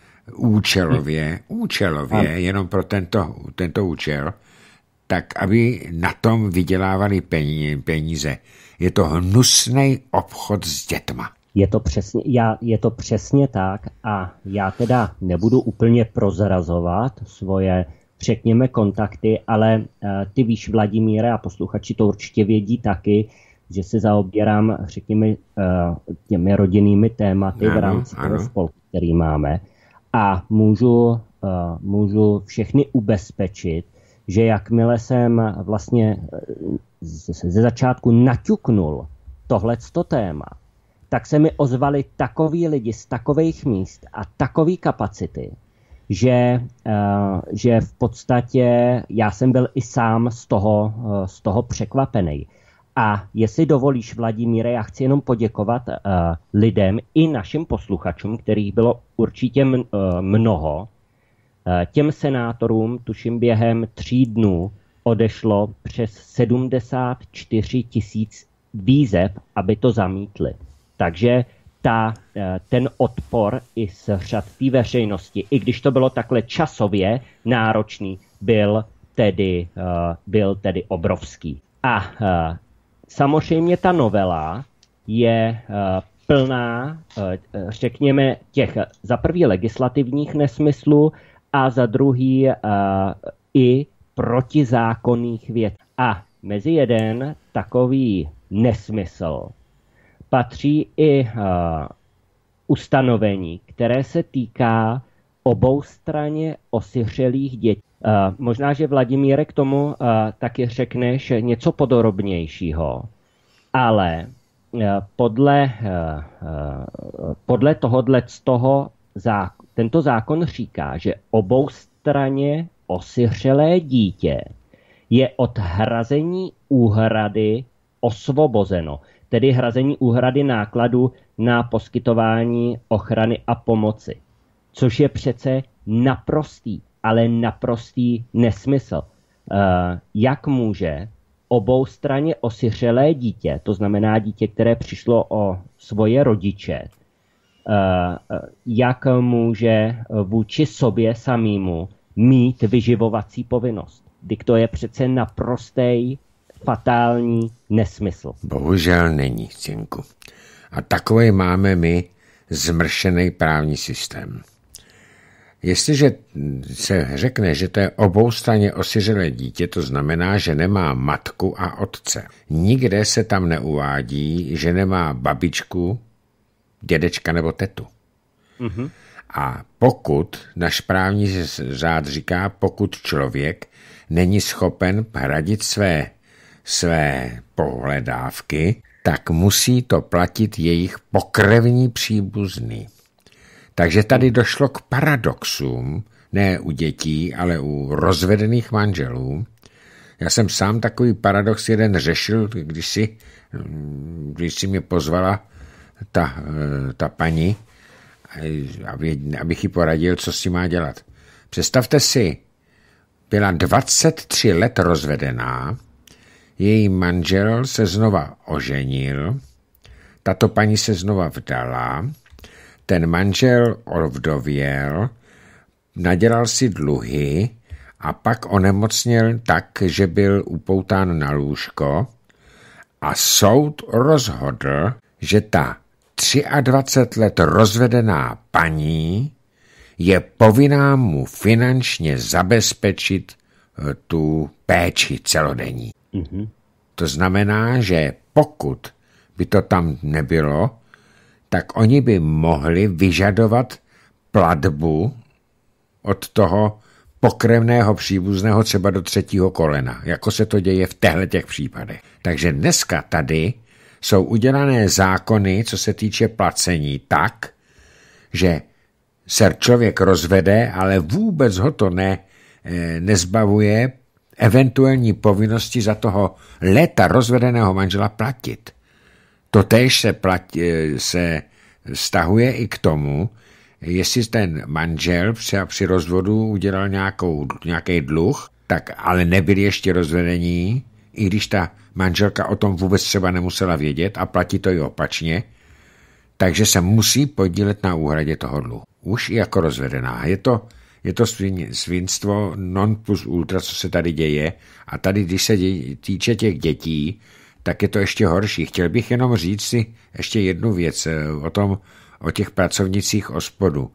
[SPEAKER 1] účelově, účelově, ano. Jenom pro tento, tento účel, tak aby na tom vydělávali peníze. Je to hnusný obchod s dětma.
[SPEAKER 2] Je to přesně, já, je to přesně tak a já teda nebudu úplně prozrazovat svoje, řekněme, kontakty, ale uh, ty víš, Vladimíre, a posluchači to určitě vědí taky, že se zaobírám, řekněme, uh, těmi rodinnými tématy ano, v rámci ano. toho spolku, který máme. A můžu, uh, můžu všechny ubezpečit, že jakmile jsem vlastně ze začátku naťuknul tohleto téma, tak se mi ozvali takoví lidi z takových míst a takový kapacity, že, uh, že v podstatě já jsem byl i sám z toho, uh, z toho překvapený. A jestli dovolíš, Vladimíre, já chci jenom poděkovat uh, lidem i našim posluchačům, kterých bylo určitě m- uh, mnoho. Uh, těm senátorům, tuším, během tří dnů odešlo přes sedmdesát čtyři tisíc výzev, aby to zamítli. Takže ta, ten odpor i z řad té veřejnosti, i když to bylo takhle časově náročný, byl tedy, byl tedy obrovský. A samozřejmě ta novela je plná, řekněme, těch za prvý legislativních nesmyslů a za druhý i protizákonných věcí. A mezi jeden takový nesmysl patří i uh, ustanovení, které se týká oboustranně osiřelých dětí. Uh, možná, že Vladimíre k tomu uh, taky řekneš něco podrobnějšího, ale uh, podle, uh, uh, podle tohohle z toho zákon, tento zákon říká, že oboustranně osiřelé dítě je od hrazení úhrady osvobozeno, tedy hrazení úhrady nákladu na poskytování ochrany a pomoci. Což je přece naprostý, ale naprostý nesmysl. Uh, jak může oboustranně osiřelé dítě, to znamená dítě, které přišlo o svoje rodiče, uh, jak může vůči sobě samému mít vyživovací povinnost? Vždyť to je přece naprostý fatální nesmysl.
[SPEAKER 1] Bohužel není, Cinku. A takový máme my zmršený právní systém. Jestliže se řekne, že to je oboustranně osiřelé dítě, to znamená, že nemá matku a otce. Nikde se tam neuvádí, že nemá babičku, dědečka nebo tetu. Mm-hmm. A pokud, náš právní řád říká, pokud člověk není schopen hradit své, své pohledávky, tak musí to platit jejich pokrevní příbuzný. Takže tady došlo k paradoxům, ne u dětí, ale u rozvedených manželů, Já jsem sám takový paradox jeden řešil, když si, když si mě pozvala ta, ta paní, aby, abych jí poradil, co si má dělat. Představte si, byla dvacet tři let rozvedená, její manžel se znova oženil, tato paní se znova vdala, ten manžel ovdověl, nadělal si dluhy a pak onemocněl tak, že byl upoután na lůžko a soud rozhodl, že ta dvacet tři let rozvedená paní je povinná mu finančně zabezpečit tu péči celodenní. Mm-hmm. To znamená, že pokud by to tam nebylo, tak oni by mohli vyžadovat platbu od toho pokrevného příbuzného třeba do třetího kolena, jako se to děje v těchto těch případech. Takže dneska tady jsou udělané zákony, co se týče placení, tak, že se člověk rozvede, ale vůbec ho to ne, nezbavuje eventuální povinnosti za toho léta rozvedeného manžela platit. Totéž se, platí, se vztahuje i k tomu, jestli ten manžel při, při rozvodu udělal nějakou, nějaký dluh, tak ale nebyl ještě rozvedení, i když ta manželka o tom vůbec třeba nemusela vědět a platí to i opačně, takže se musí podílet na úhradě toho dluhu. Už i jako rozvedená. Je to, je to svin, svinstvo non plus ultra, co se tady děje, a tady, když se dě, týče těch dětí, tak je to ještě horší. Chtěl bych jenom říct si ještě jednu věc o tom, o těch pracovnicích OSPODu.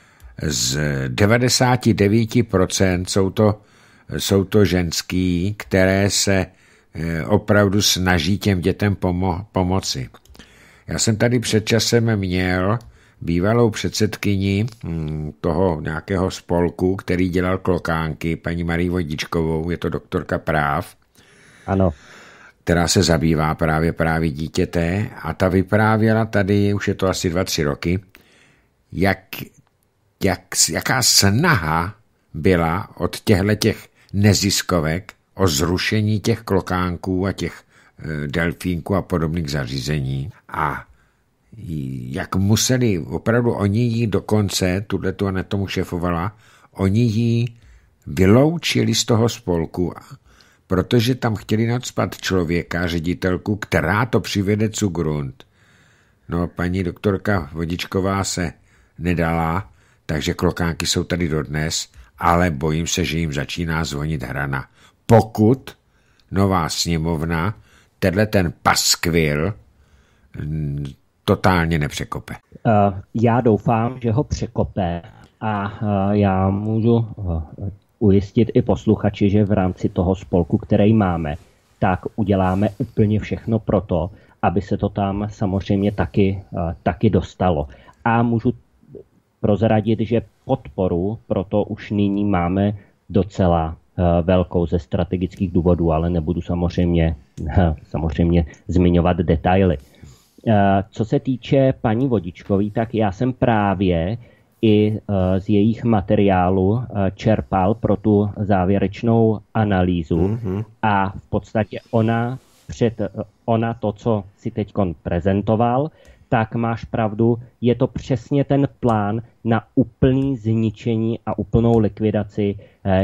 [SPEAKER 1] Z devadesát devět procent jsou to, jsou to ženský, které se opravdu snaží těm dětem pomo- pomoci. Já jsem tady před časem měl bývalou předsedkyni toho nějakého spolku, který dělal klokánky, paní Marii Vodičkovou, je to doktorka práv.
[SPEAKER 2] Ano.
[SPEAKER 1] Která se zabývá právě právě dítěte, a ta vyprávěla tady, už je to asi dva, tři roky, jak, jak, jaká snaha byla od těchto těch neziskovek o zrušení těch klokánků a těch e, delfínků a podobných zařízení. A jak museli, opravdu oni jí dokonce, tuhletu a tomu šefovala, oni jí vyloučili z toho spolku, protože tam chtěli nacpat člověka, ředitelku, která to přivede zu Grund. No, paní doktorka Vodičková se nedala, takže klokánky jsou tady dodnes, ale bojím se, že jim začíná zvonit hrana. Pokud nová sněmovna tenhle ten paskvil totálně nepřekope.
[SPEAKER 2] Já doufám, že ho překope, a já můžu ujistit i posluchači, že v rámci toho spolku, který máme, tak uděláme úplně všechno pro to, aby se to tam samozřejmě taky, taky dostalo. A můžu prozradit, že podporu pro to už nyní máme docela velkou ze strategických důvodů, ale nebudu samozřejmě, samozřejmě zmiňovat detaily. Co se týče paní Vodičkový, tak já jsem právě i z jejich materiálu čerpal pro tu závěrečnou analýzu, mm-hmm. a v podstatě ona, před, ona to, co si teď prezentoval, tak máš pravdu, je to přesně ten plán na úplný zničení a úplnou likvidaci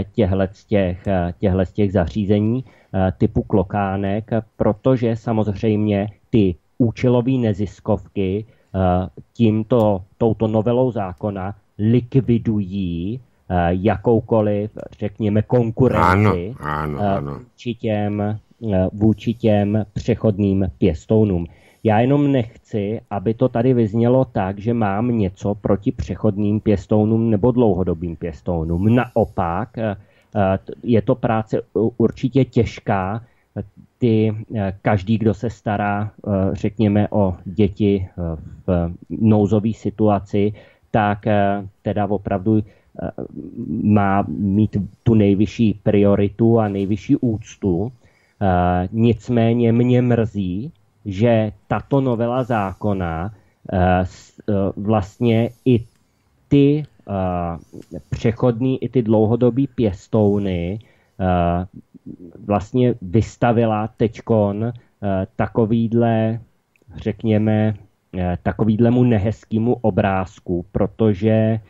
[SPEAKER 2] těchto těch zařízení typu klokánek, protože samozřejmě ty účelové neziskovky tímto, touto novelou zákona likvidují jakoukoliv, řekněme, konkurenci
[SPEAKER 1] ano, ano, ano.
[SPEAKER 2] Vůči, těm, vůči těm přechodným pěstounům. Já jenom nechci, aby to tady vyznělo tak, že mám něco proti přechodným pěstounům nebo dlouhodobým pěstounům. Naopak, je to práce určitě těžká. Ty, každý, kdo se stará, řekněme, o děti v nouzové situaci, tak teda opravdu má mít tu nejvyšší prioritu a nejvyšší úctu. Nicméně mě mrzí, že tato novela zákona vlastně i ty přechodný, i ty dlouhodobý pěstouny vlastně vystavila teďkon takovýhle, řekněme, takovýhlemu nehezkému obrázku, protože,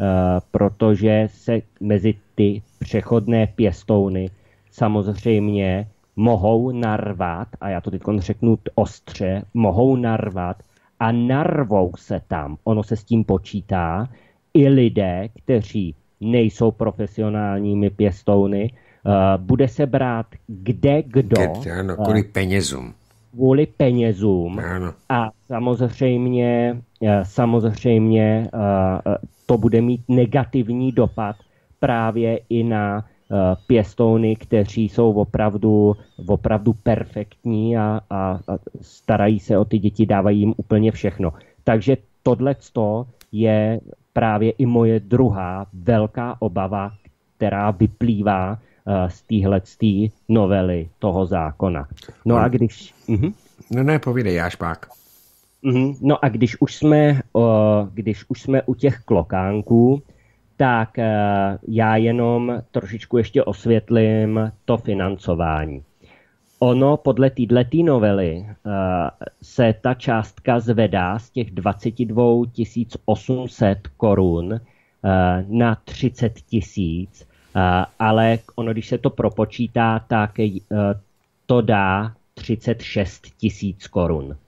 [SPEAKER 2] protože se mezi ty přechodné pěstouny samozřejmě mohou narvat, a já to teď řeknu ostře, mohou narvat a narvou se tam, ono se s tím počítá, i lidé, kteří nejsou profesionálními pěstouny, uh, bude se brát kde kdo.
[SPEAKER 1] Kde, ano, kvůli penězům.
[SPEAKER 2] Kvůli penězům.
[SPEAKER 1] Ano.
[SPEAKER 2] A samozřejmě, samozřejmě uh, to bude mít negativní dopad právě i na uh, pěstouny, kteří jsou opravdu, opravdu perfektní a, a, a starají se o ty děti, dávají jim úplně všechno. Takže tohleto je právě i moje druhá velká obava, která vyplývá uh, z téhletý novely toho zákona. No a když... Uh-huh.
[SPEAKER 1] No ne, povídej, já špák.
[SPEAKER 2] Uh-huh. No a když už jsme, uh, když už jsme u těch klokánků, tak uh, já jenom trošičku ještě osvětlím to financování. Ono podle této novely uh, se ta částka zvedá z těch dvacet dva tisíc osm set korun uh, na třicet tisíc, uh, ale ono, když se to propočítá, tak uh, to dá třicet šest tisíc korun. Uh,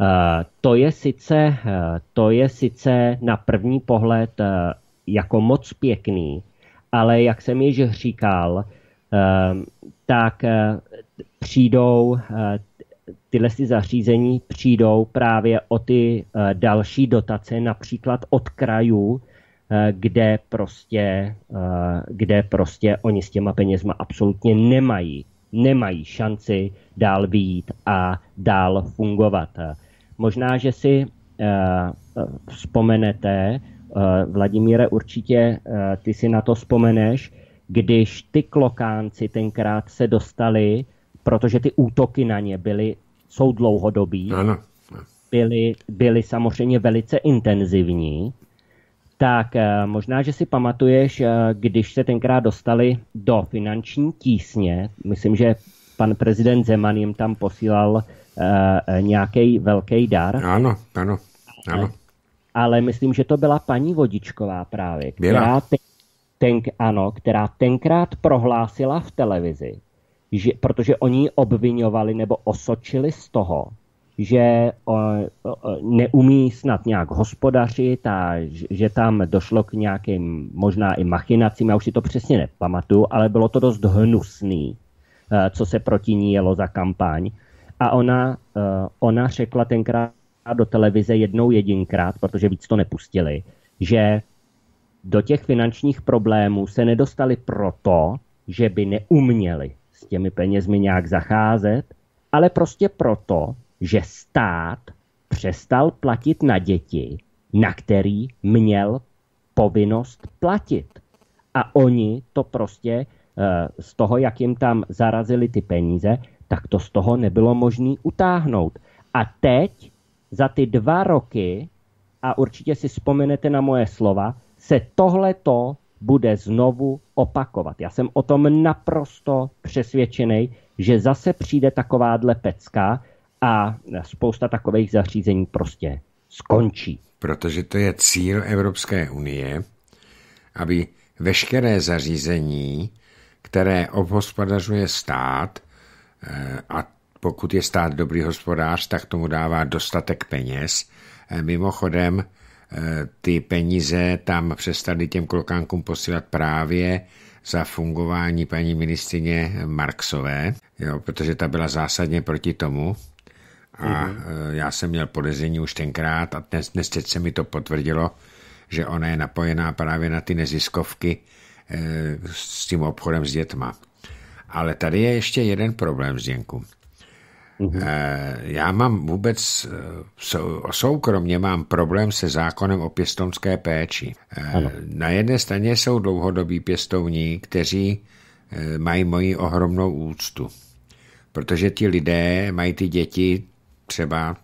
[SPEAKER 2] to je sice, uh, to je sice na první pohled uh, jako moc pěkný, ale jak jsem již říkal, uh, tak uh, přijdou, tyhle ty zařízení přijdou právě o ty další dotace, například od krajů, kde prostě, kde prostě oni s těma penězma absolutně nemají, nemají šanci dál vyjít a dál fungovat. Možná, že si vzpomenete, Vladimíre, určitě ty si na to vzpomeneš, když ty klokánci tenkrát se dostali, protože ty útoky na ně byly, jsou dlouhodobí,
[SPEAKER 1] ano.
[SPEAKER 2] Byly, byly samozřejmě velice intenzivní, tak možná, že si pamatuješ, když se tenkrát dostali do finanční tísně, myslím, že pan prezident Zeman jim tam posílal uh, nějaký velký dar.
[SPEAKER 1] Ano, ano, ano.
[SPEAKER 2] Ale myslím, že to byla paní Vodičková právě, která, ten, ten, ano, která tenkrát prohlásila v televizi, že, protože oni ji obviňovali nebo osočili z toho, že o, o, neumí snad nějak hospodařit a že tam došlo k nějakým možná i machinacím, já už si to přesně nepamatuju, ale bylo to dost hnusný, co se proti ní jelo za kampaň. A ona, ona řekla tenkrát do televize jednou jedinkrát, protože víc to nepustili, že do těch finančních problémů se nedostali proto, že by neuměli s těmi penězmi nějak zacházet, ale prostě proto, že stát přestal platit na děti, na který měl povinnost platit. A oni to prostě z toho, jak jim tam zarazili ty peníze, tak to z toho nebylo možné utáhnout. A teď za ty dva roky, a určitě si vzpomenete na moje slova, se tohleto bude znovu opakovat. Já jsem o tom naprosto přesvědčený, že zase přijde takováhle pecka a spousta takových zařízení prostě skončí.
[SPEAKER 1] Protože to je cíl Evropské unie, aby veškeré zařízení, které obhospodařuje stát, a pokud je stát dobrý hospodář, tak tomu dává dostatek peněz. Mimochodem, ty peníze tam přestali těm klokánkům posílat právě za fungování paní ministryně Marksové, jo, protože ta byla zásadně proti tomu. A mm-hmm. já jsem měl podezření už tenkrát a dnes, dnes teď se mi to potvrdilo, že ona je napojená právě na ty neziskovky e, s tím obchodem s dětma. Ale tady je ještě jeden problém, Zdenku. Mm-hmm. E, já mám vůbec, sou, soukromně mám problém se zákonem o pěstounské péči. E, na jedné straně jsou dlouhodobí pěstouni, kteří e, mají moji ohromnou úctu. Protože ti lidé mají ty děti třeba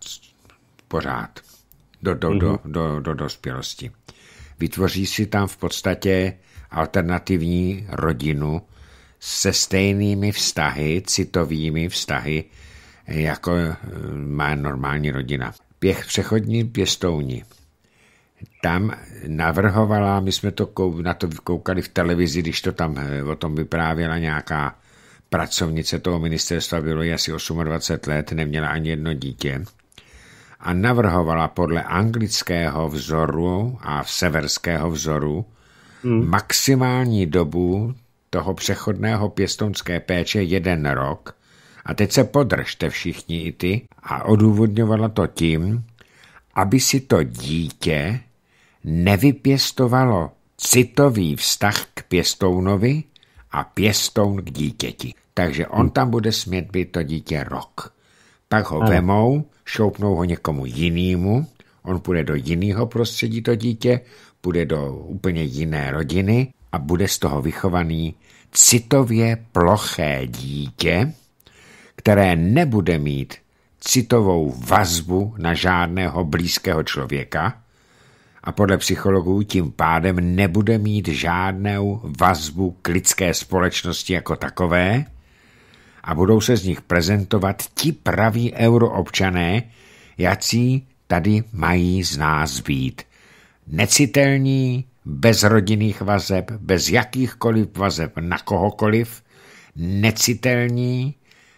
[SPEAKER 1] pořád do, do, mm-hmm. do, do, do dospělosti. Vytvoří si tam v podstatě alternativní rodinu se stejnými vztahy, citovými vztahy, jako má normální rodina. Pěch, přechodní pěstouni. Tam navrhovala, my jsme to na to koukali v televizi, když to tam o tom vyprávěla nějaká pracovnice toho ministerstva, bylo jí asi dvacet osm let, neměla ani jedno dítě. A navrhovala podle anglického vzoru a severského vzoru hmm. maximální dobu toho přechodného pěstounské péče jeden rok. A teď se podržte všichni i ty. A odůvodňovala to tím, aby si to dítě nevypěstovalo citový vztah k pěstounovi a pěstoun k dítěti. Takže on tam bude smět být to dítě rok. Pak ho ano. vemou, šoupnou ho někomu jinému, on půjde do jiného prostředí to dítě, půjde do úplně jiné rodiny a bude z toho vychovaný citově ploché dítě, které nebude mít citovou vazbu na žádného blízkého člověka a podle psychologů tím pádem nebude mít žádnou vazbu k lidské společnosti jako takové a budou se z nich prezentovat ti praví euroobčané, jací tady mají z nás být. Necitelní, bez rodinných vazeb, bez jakýchkoliv vazeb na kohokoliv, necitelní,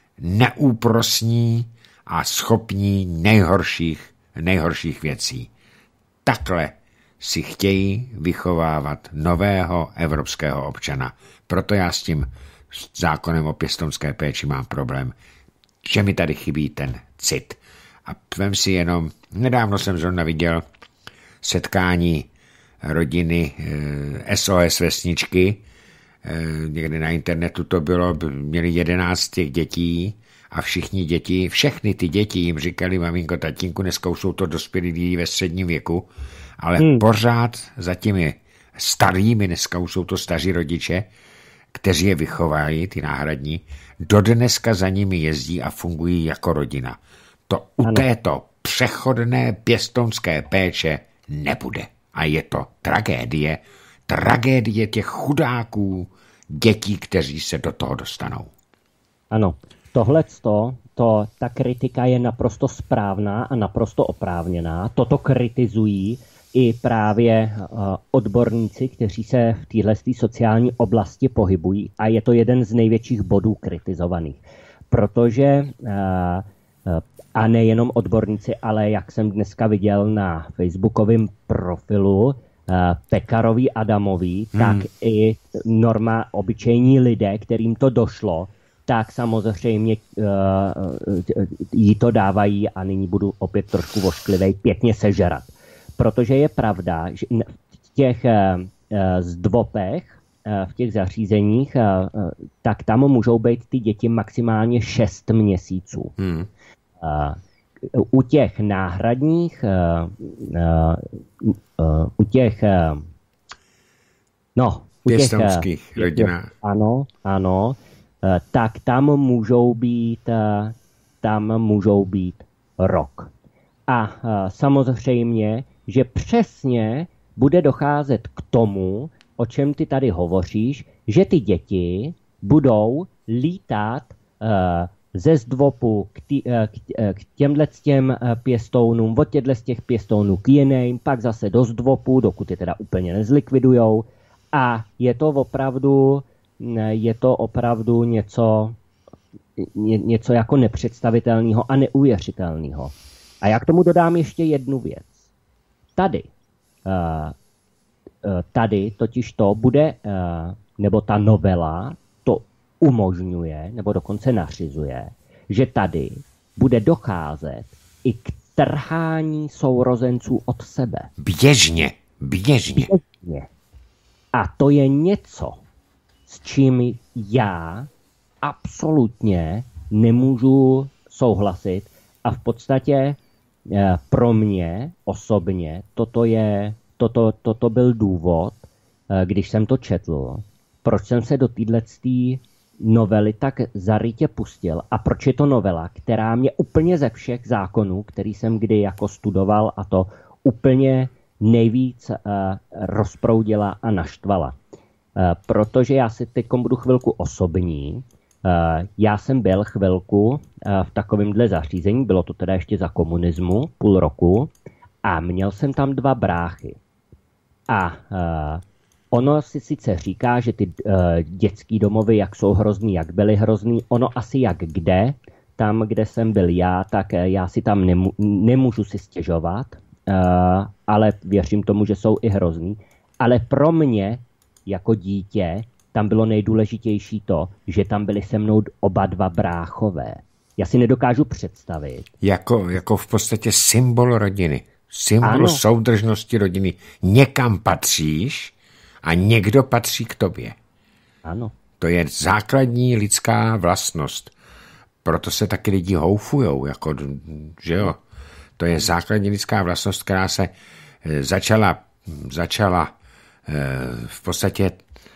[SPEAKER 1] neúprosní a schopní nejhorších, nejhorších věcí. Takhle si chtějí vychovávat nového evropského občana. Proto já s tím zákonem o pěstounské péči mám problém, že mi tady chybí ten cit. A vem si jenom, nedávno jsem zrovna viděl setkání rodiny eh, S O S vesničky, eh, někde na internetu to bylo, měli jedenáct těch dětí a všichni děti, všechny ty děti jim říkali, maminko, tatínku, dneska už jsou to dospělí lidi ve středním věku, ale hmm. pořád za těmi starými, dneska už jsou to staří rodiče, kteří je vychovají, ty náhradní, dodneska za nimi jezdí a fungují jako rodina. To u ano. této přechodné pěstounské péče nebude. A je to tragédie, tragédie těch chudáků dětí, kteří se do toho dostanou.
[SPEAKER 2] Ano, tohleto, to, ta kritika je naprosto správná a naprosto oprávněná. Toto kritizují i právě uh, odborníci, kteří se v této sociální oblasti pohybují a je to jeden z největších bodů kritizovaných. Protože uh, uh, a nejenom odborníci, ale jak jsem dneska viděl na facebookovém profilu uh, Pekarový Adamový, hmm. tak i norma, obyčejní lidé, kterým to došlo, tak samozřejmě uh, jí to dávají a nyní budu opět trošku vošklivej, pěkně sežerat. Protože je pravda, že v těch uh, zdvopech, uh, v těch zařízeních, uh, tak tam můžou být ty děti maximálně šest měsíců. Hmm. Uh, u těch náhradních, uh, uh, uh, u těch, uh, no, u
[SPEAKER 1] pěstounských
[SPEAKER 2] těch,
[SPEAKER 1] rodinách.
[SPEAKER 2] Ano, ano, uh, tak tam můžou být, uh, tam můžou být rok. A uh, samozřejmě, že přesně bude docházet k tomu, o čem ty tady hovoříš, že ty děti budou lítat uh, ze zdvopu k, tý, k, k těmhle těm pěstounům, od těchto z těch pěstounů k jiným, pak zase do zdvopu, dokud je teda úplně nezlikvidujou. A je to opravdu, je to opravdu něco, ně, něco jako nepředstavitelného a neuvěřitelného. A já k tomu dodám ještě jednu věc. Tady, tady totiž to bude, nebo ta novela, to umožňuje, nebo dokonce nařizuje, že tady bude docházet i k trhání sourozenců od sebe.
[SPEAKER 1] Běžně, běžně. běžně.
[SPEAKER 2] A to je něco, s čím já absolutně nemůžu souhlasit a v podstatě pro mě osobně toto, je, toto, toto byl důvod, když jsem to četl, proč jsem se do této novely tak zarytě pustil a proč je to novela, která mě úplně ze všech zákonů, který jsem kdy jako studoval a to úplně nejvíc uh, rozproudila a naštvala. protože já si teď budu chvilku osobní. Já jsem byl chvilku v takovémhle zařízení, bylo to teda ještě za komunismu, půl roku, a měl jsem tam dva bráchy. A ono si sice říká, že ty dětský domovy, jak jsou hrozný, jak byly hrozný, ono asi jak kde, tam, kde jsem byl já, tak já si tam nemů- nemůžu si stěžovat, ale věřím tomu, že jsou i hrozný. Ale pro mě, jako dítě, tam bylo nejdůležitější to, že tam byli se mnou oba dva bráchové. Já si nedokážu představit.
[SPEAKER 1] Jako, jako v podstatě symbol rodiny. Symbol
[SPEAKER 2] ano.
[SPEAKER 1] soudržnosti rodiny. Někam patříš a někdo patří k tobě.
[SPEAKER 2] Ano.
[SPEAKER 1] To je základní lidská vlastnost. Proto se taky lidi houfujou, jako, že jo. To je základní lidská vlastnost, která se začala, začala v podstatě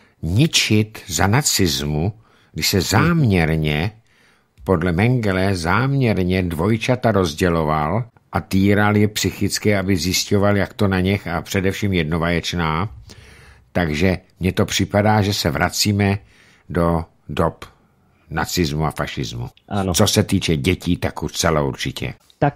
[SPEAKER 1] ničit za nacismu, když se záměrně, podle Mengele, záměrně dvojčata rozděloval a týral je psychicky, aby zjišťoval, jak to na něch, a především jednovaječná. Takže mně to připadá, že se vracíme do dob nacismu a fašismu.
[SPEAKER 2] Ano.
[SPEAKER 1] Co se týče dětí, tak už celé určitě.
[SPEAKER 2] Tak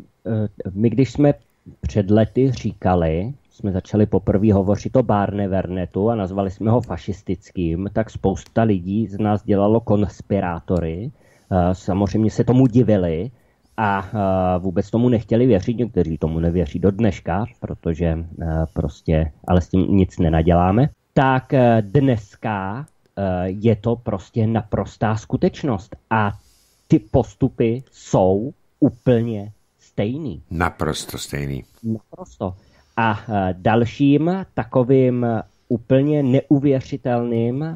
[SPEAKER 2] my, když jsme před lety říkali, jsme začali poprvé hovořit o Barnevernetu a nazvali jsme ho fašistickým, tak spousta lidí z nás dělalo konspirátory. Samozřejmě se tomu divili a vůbec tomu nechtěli věřit. Někteří tomu nevěří do dneška, protože prostě, ale s tím nic nenaděláme. Tak dneska je to prostě naprostá skutečnost a ty postupy jsou úplně stejný.
[SPEAKER 1] Naprosto stejný.
[SPEAKER 2] Naprosto. A dalším takovým úplně neuvěřitelným,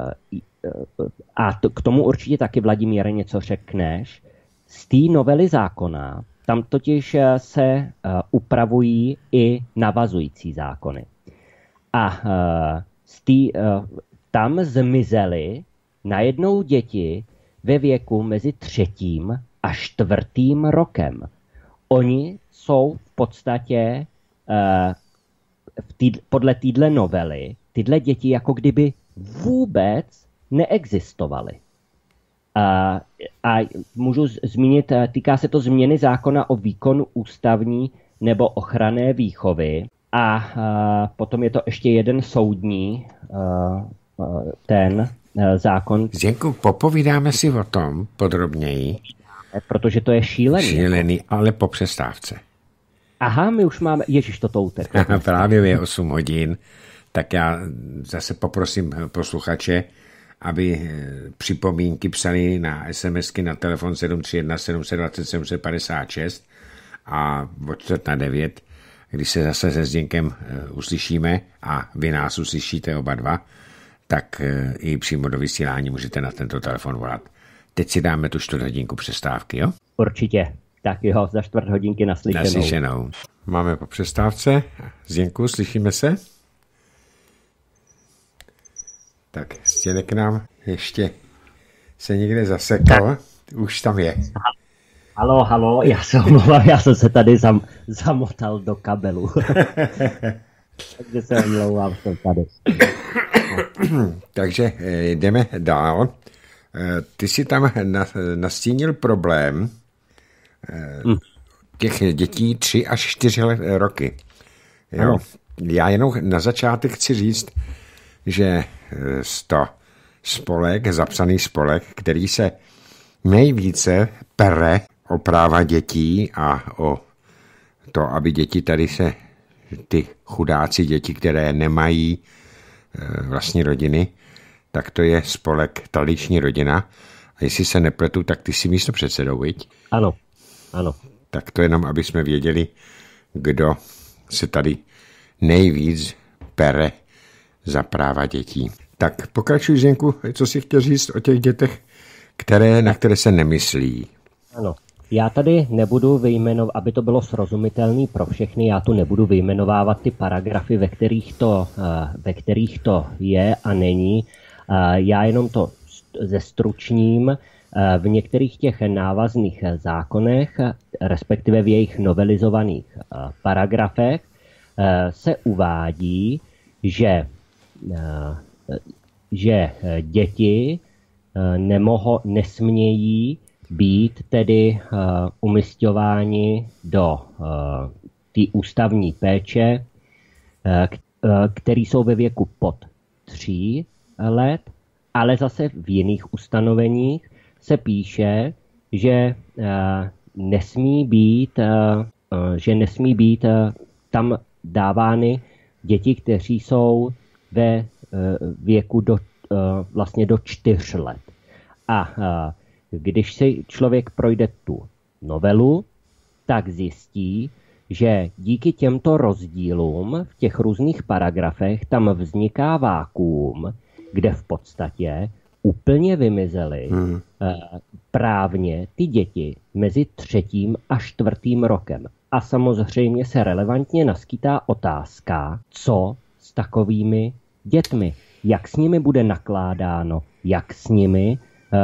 [SPEAKER 2] a k tomu určitě taky, Vladimíre, něco řekneš, z té novely zákona, tam totiž se upravují i navazující zákony. A z tý, tam zmizely najednou děti ve věku mezi třetím a čtvrtým rokem. Oni jsou v podstatě v tý, podle téhle novely tyhle děti jako kdyby vůbec neexistovaly. A, a můžu zmínit, týká se to změny zákona o výkonu ústavní nebo ochranné výchovy a, a potom je to ještě jeden soudní a, ten zákon.
[SPEAKER 1] Zdenku, popovídáme si o tom podrobněji.
[SPEAKER 2] Protože to je šílený.
[SPEAKER 1] Šílený, ale po přestávce.
[SPEAKER 2] Aha, my už máme, ježiš, to to uteklo.
[SPEAKER 1] Právě je osm hodin, tak já zase poprosím posluchače, aby připomínky psali na SMSky na telefon sedm tři jedna sedm dva sedm sedm pět šest a od čtvrt na devět, když se zase se Zdenkem uslyšíme a vy nás uslyšíte oba dva, tak i přímo do vysílání můžete na tento telefon volat. Teď si dáme tu čtvrt hodinku přestávky, jo?
[SPEAKER 2] Určitě. Tak jo, za čtvrt hodinky naslyšenou.
[SPEAKER 1] Naslyšenou. Máme po přestávce. Zdenku, slyšíme se? Tak Zdeněk nám ještě se někde zasekl. Už tam je.
[SPEAKER 2] Halo, halo, já se omlouvám, já jsem se tady zam, zamotal do kabelu. Takže se omlouvám, jsem tady.
[SPEAKER 1] Takže jdeme dál. Ty jsi tam nastínil problém těch dětí tři až čtyři roky. Jo. Já jenom na začátek chci říct, že to spolek, zapsaný spolek, který se nejvíce pere o práva dětí a o to, aby děti tady se, ty chudáci děti, které nemají vlastní rodiny, tak to je spolek Tradiční rodina. A jestli se nepletu, tak ty jsi místo předsedou, viď?
[SPEAKER 2] Ano, ano.
[SPEAKER 1] Tak to jenom, aby jsme věděli, kdo se tady nejvíc pere za práva dětí. Tak pokračuj, Zdenku, co jsi chtěl říct o těch dětech, které, na které se nemyslí.
[SPEAKER 2] Ano. Já tady nebudu vyjmenovat, aby to bylo srozumitelné pro všechny, já tu nebudu vyjmenovávat ty paragrafy, ve kterých to, ve kterých to je a není. Já jenom to zestručním. V některých těch návazných zákonech, respektive v jejich novelizovaných paragrafech, se uvádí, že že děti nemoho, nesmějí být tedy umisťováni do té ústavní péče, který jsou ve věku pod tří let, ale zase v jiných ustanoveních se píše, že nesmí být, že nesmí být tam dávány děti, kteří jsou ve věku do, vlastně do čtyř let. A když si člověk projde tu novelu, tak zjistí, že díky těmto rozdílům v těch různých paragrafech tam vzniká vákuum, kde v podstatě úplně vymizely hmm. právně ty děti mezi třetím a čtvrtým rokem. A samozřejmě se relevantně naskýtá otázka, co s takovými dětmi, jak s nimi bude nakládáno, jak s nimi,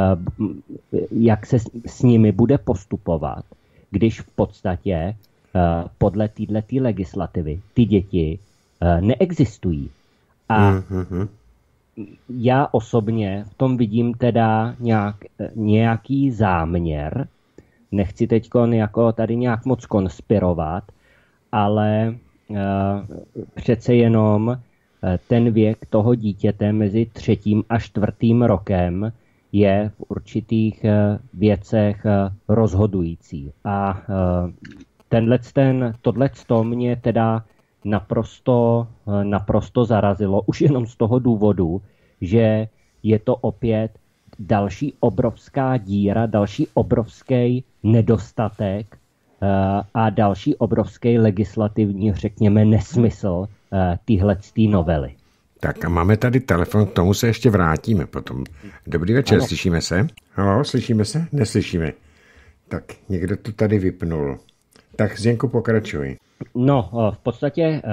[SPEAKER 2] jak se s nimi bude postupovat, když v podstatě podle této legislativy ty děti neexistují. A hmm. já osobně v tom vidím teda nějak, nějaký záměr. Nechci teď jako tady nějak moc konspirovat, ale uh, přece jenom uh, ten věk toho dítěte mezi třetím a čtvrtým rokem je v určitých uh, věcech uh, rozhodující. A uh, tenhle ten, tohleto mě teda naprosto, uh, naprosto zarazilo, už jenom z toho důvodu, že je to opět další obrovská díra, další obrovský nedostatek uh, a další obrovský legislativní, řekněme, nesmysl uh, téhletý novely.
[SPEAKER 1] Tak a máme tady telefon, k tomu se ještě vrátíme potom. Dobrý večer, ano. Slyšíme se? Haló, slyšíme se? Neslyšíme. Tak někdo to tady vypnul. Tak Zdenku, pokračuj.
[SPEAKER 2] No, v podstatě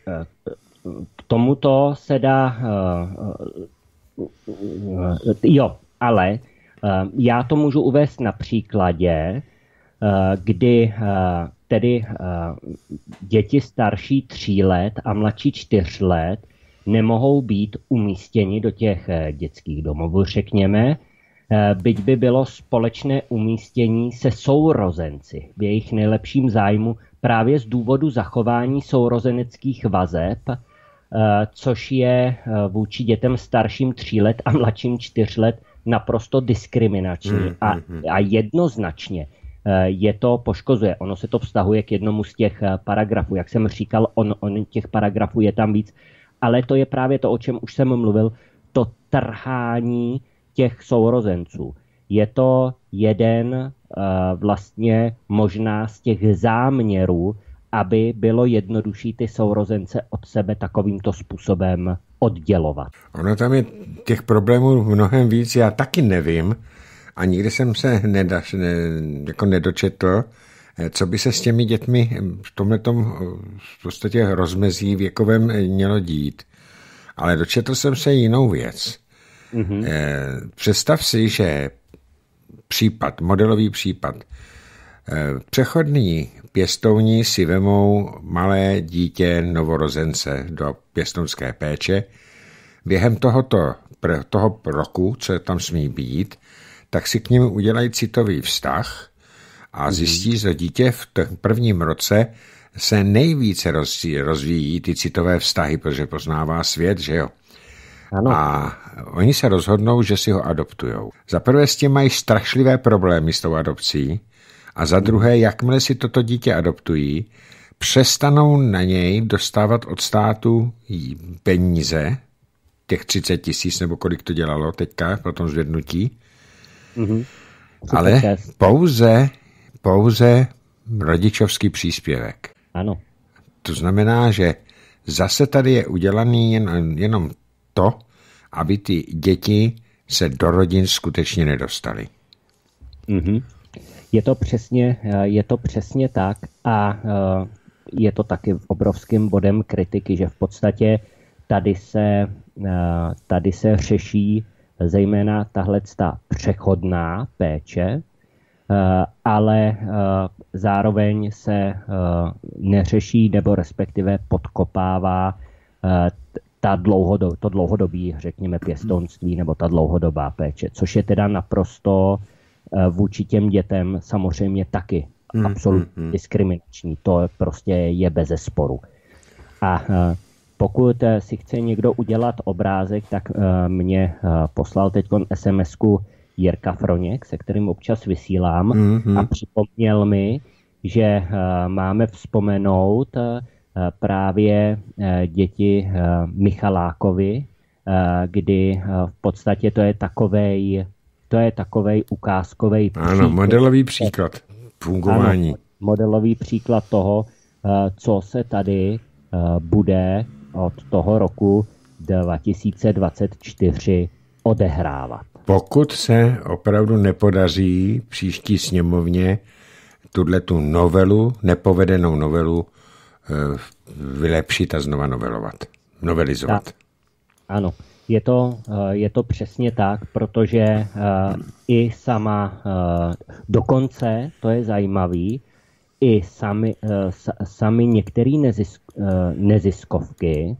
[SPEAKER 2] k tomuto se dá... Jo, ale já to můžu uvést na příkladě, kdy tedy děti starší tří let a mladší čtyř let nemohou být umístěni do těch dětských domovů, řekněme, byť by bylo společné umístění se sourozenci v jejich nejlepším zájmu právě z důvodu zachování sourozeneckých vazeb, což je vůči dětem starším tří let a mladším čtyř let naprosto diskriminační a, a jednoznačně je to poškozuje. Ono se to vztahuje k jednomu z těch paragrafů. Jak jsem říkal, on, on těch paragrafů je tam víc, ale to je právě to, o čem už jsem mluvil, to trhání těch sourozenců. Je to jeden uh, vlastně možná z těch záměrů, aby bylo jednodušší ty sourozence od sebe takovýmto způsobem oddělovat.
[SPEAKER 1] Ono tam je těch problémů mnohem víc, já taky nevím a nikdy jsem se nedaš, ne, jako nedočetl, co by se s těmi dětmi v tomhletom v podstatě rozmezí věkovém mělo dít. Ale dočetl jsem se jinou věc. Mm-hmm. Představ si, že případ, modelový případ, přechodní pěstouni si vemou malé dítě novorozence do pěstounské péče. Během tohoto, toho roku, co tam smí být, tak si k němu udělají citový vztah a zjistí, že dítě v tom prvním roce se nejvíce rozvíjí ty citové vztahy, protože poznává svět, že jo.
[SPEAKER 2] Ano.
[SPEAKER 1] A oni se rozhodnou, že si ho adoptujou. Za prvé s tím mají strašlivé problémy s tou adopcí a za druhé, jakmile si toto dítě adoptují, přestanou na něj dostávat od státu peníze, těch třicet tisíc nebo kolik to dělalo teďka po tom zvednutí, mm-hmm. ale pouze, pouze rodičovský příspěvek.
[SPEAKER 2] Ano.
[SPEAKER 1] To znamená, že zase tady je udělaný jen, jenom to, aby ty děti se do rodin skutečně nedostaly.
[SPEAKER 2] Mm-hmm. Je to přesně, je to přesně tak a je to taky obrovským bodem kritiky, že v podstatě tady se, tady se řeší zejména tahleta přechodná péče, ale zároveň se neřeší nebo respektive podkopává ta dlouhodob, to dlouhodobý, řekněme, pěstounství nebo ta dlouhodobá péče, což je teda naprosto vůči těm dětem samozřejmě taky
[SPEAKER 1] hmm,
[SPEAKER 2] absolutně
[SPEAKER 1] hmm,
[SPEAKER 2] diskriminační. To prostě je bezesporu. A pokud si chce někdo udělat obrázek, tak mě poslal teď es em esku Jirka Froněk, se kterým občas vysílám, hmm, a připomněl mi, že máme vzpomenout právě děti Michalákovi, kdy v podstatě to je takovej, to je takovej ukázkovej
[SPEAKER 1] příklad. Ano, modelový příklad fungování.
[SPEAKER 2] Ano, modelový příklad toho, co se tady bude od toho roku dva tisíce dvacet čtyři odehrávat.
[SPEAKER 1] Pokud se opravdu nepodaří příští sněmovně tuhletu novelu, nepovedenou novelu vylepšit a znova novelovat, novelizovat.
[SPEAKER 2] Tak. Ano, je to, je to přesně tak, protože i sama, dokonce, to je zajímavý, i sami, sami některé nezisk, neziskovky,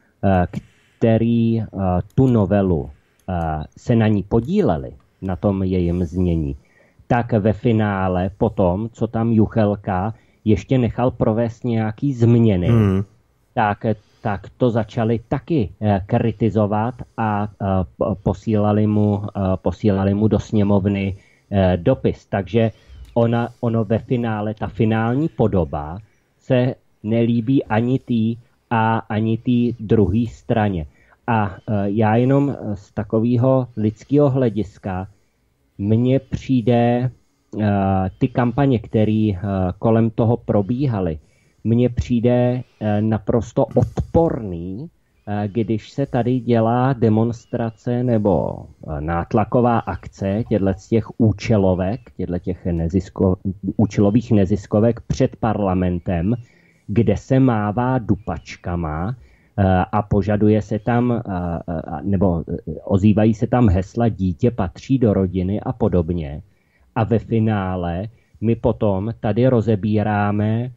[SPEAKER 2] který tu novelu se na ní podíleli, na tom jejím znění, tak ve finále potom, co tam Juchelka ještě nechal provést nějaký změny, hmm. tak, tak to začali taky kritizovat a posílali mu, posílali mu do sněmovny dopis. Takže ona, ono ve finále, ta finální podoba se nelíbí ani tý a ani tý druhé straně. A já jenom z takového lidského hlediska mně přijde ty kampaně, které kolem toho probíhaly, mně přijde naprosto odporný, když se tady dělá demonstrace nebo nátlaková akce těchto těch účelovek, těchto těch nezisko, účelových neziskovek před parlamentem, kde se mává dupačkama a požaduje se tam, nebo ozývají se tam hesla dítě patří do rodiny a podobně. A ve finále my potom tady rozebíráme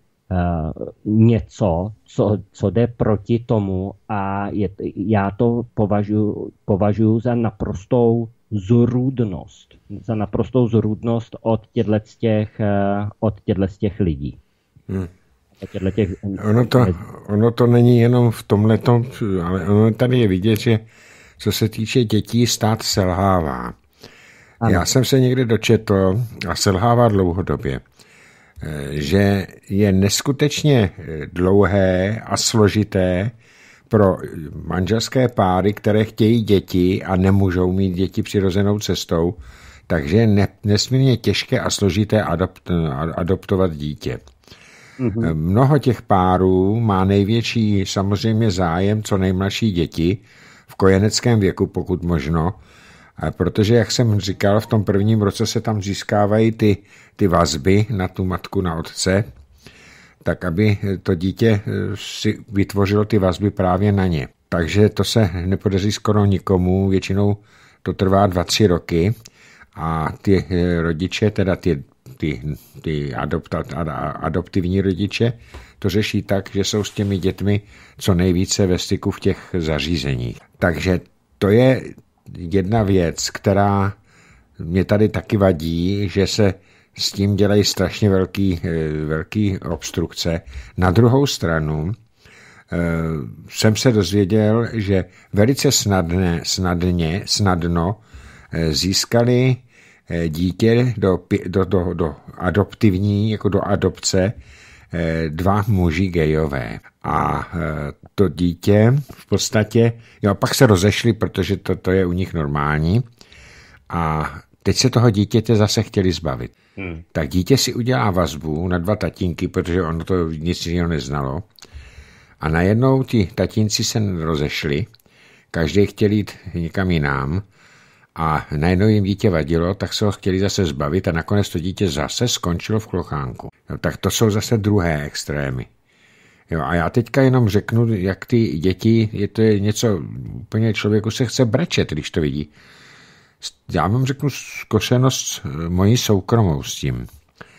[SPEAKER 2] něco, co, co jde proti tomu a je, já to považuji považuji za naprostou zrůdnost. Za naprostou zrůdnost od těchto těch, od těchto těch lidí. Hmm.
[SPEAKER 1] Těch... Ono, to, ono to není jenom v tomhletom, ale ono tady je vidět, že co se týče dětí, stát selhává. Ano. Já jsem se někdy dočetl a selhává dlouhodobě, že je neskutečně dlouhé a složité pro manželské páry, které chtějí děti a nemůžou mít děti přirozenou cestou, takže je ne, nesmírně těžké a složité adopt, adoptovat dítě. Mm-hmm. Mnoho těch párů má největší samozřejmě zájem co nejmladší děti v kojeneckém věku, pokud možno, protože, jak jsem říkal, v tom prvním roce se tam získávají ty, ty vazby na tu matku, na otce, tak aby to dítě si vytvořilo ty vazby právě na ně. Takže to se nepodaří skoro nikomu, většinou to trvá dva, tři roky a ty rodiče, teda ty, ty, ty adopta, adoptivní rodiče, to řeší tak, že jsou s těmi dětmi co nejvíce ve styku v těch zařízeních. Takže to je jedna věc, která mě tady taky vadí, že se s tím dělají strašně velký, velký obstrukce. Na druhou stranu jsem se dozvěděl, že velice snadné, snadně, snadno získali dítě do, do, do, do adoptivní, jako do adopce, dva muži gejové. A to dítě v podstatě, jo, pak se rozešli, protože to, to je u nich normální. A teď se toho dítěte zase chtěli zbavit. Hmm. Tak dítě si udělá vazbu na dva tatínky, protože ono to nic jiného neznalo. A najednou ti tatínci se rozešli, každý chtěl jít někam jinam a najednou jim dítě vadilo, tak se ho chtěli zase zbavit a nakonec to dítě zase skončilo v klochánku. No, tak to jsou zase druhé extrémy. Jo, a já teďka jenom řeknu, jak ty děti, je to je něco, úplně člověku se chce brečet, když to vidí. Já vám řeknu zkušenost mojí soukromou s tím.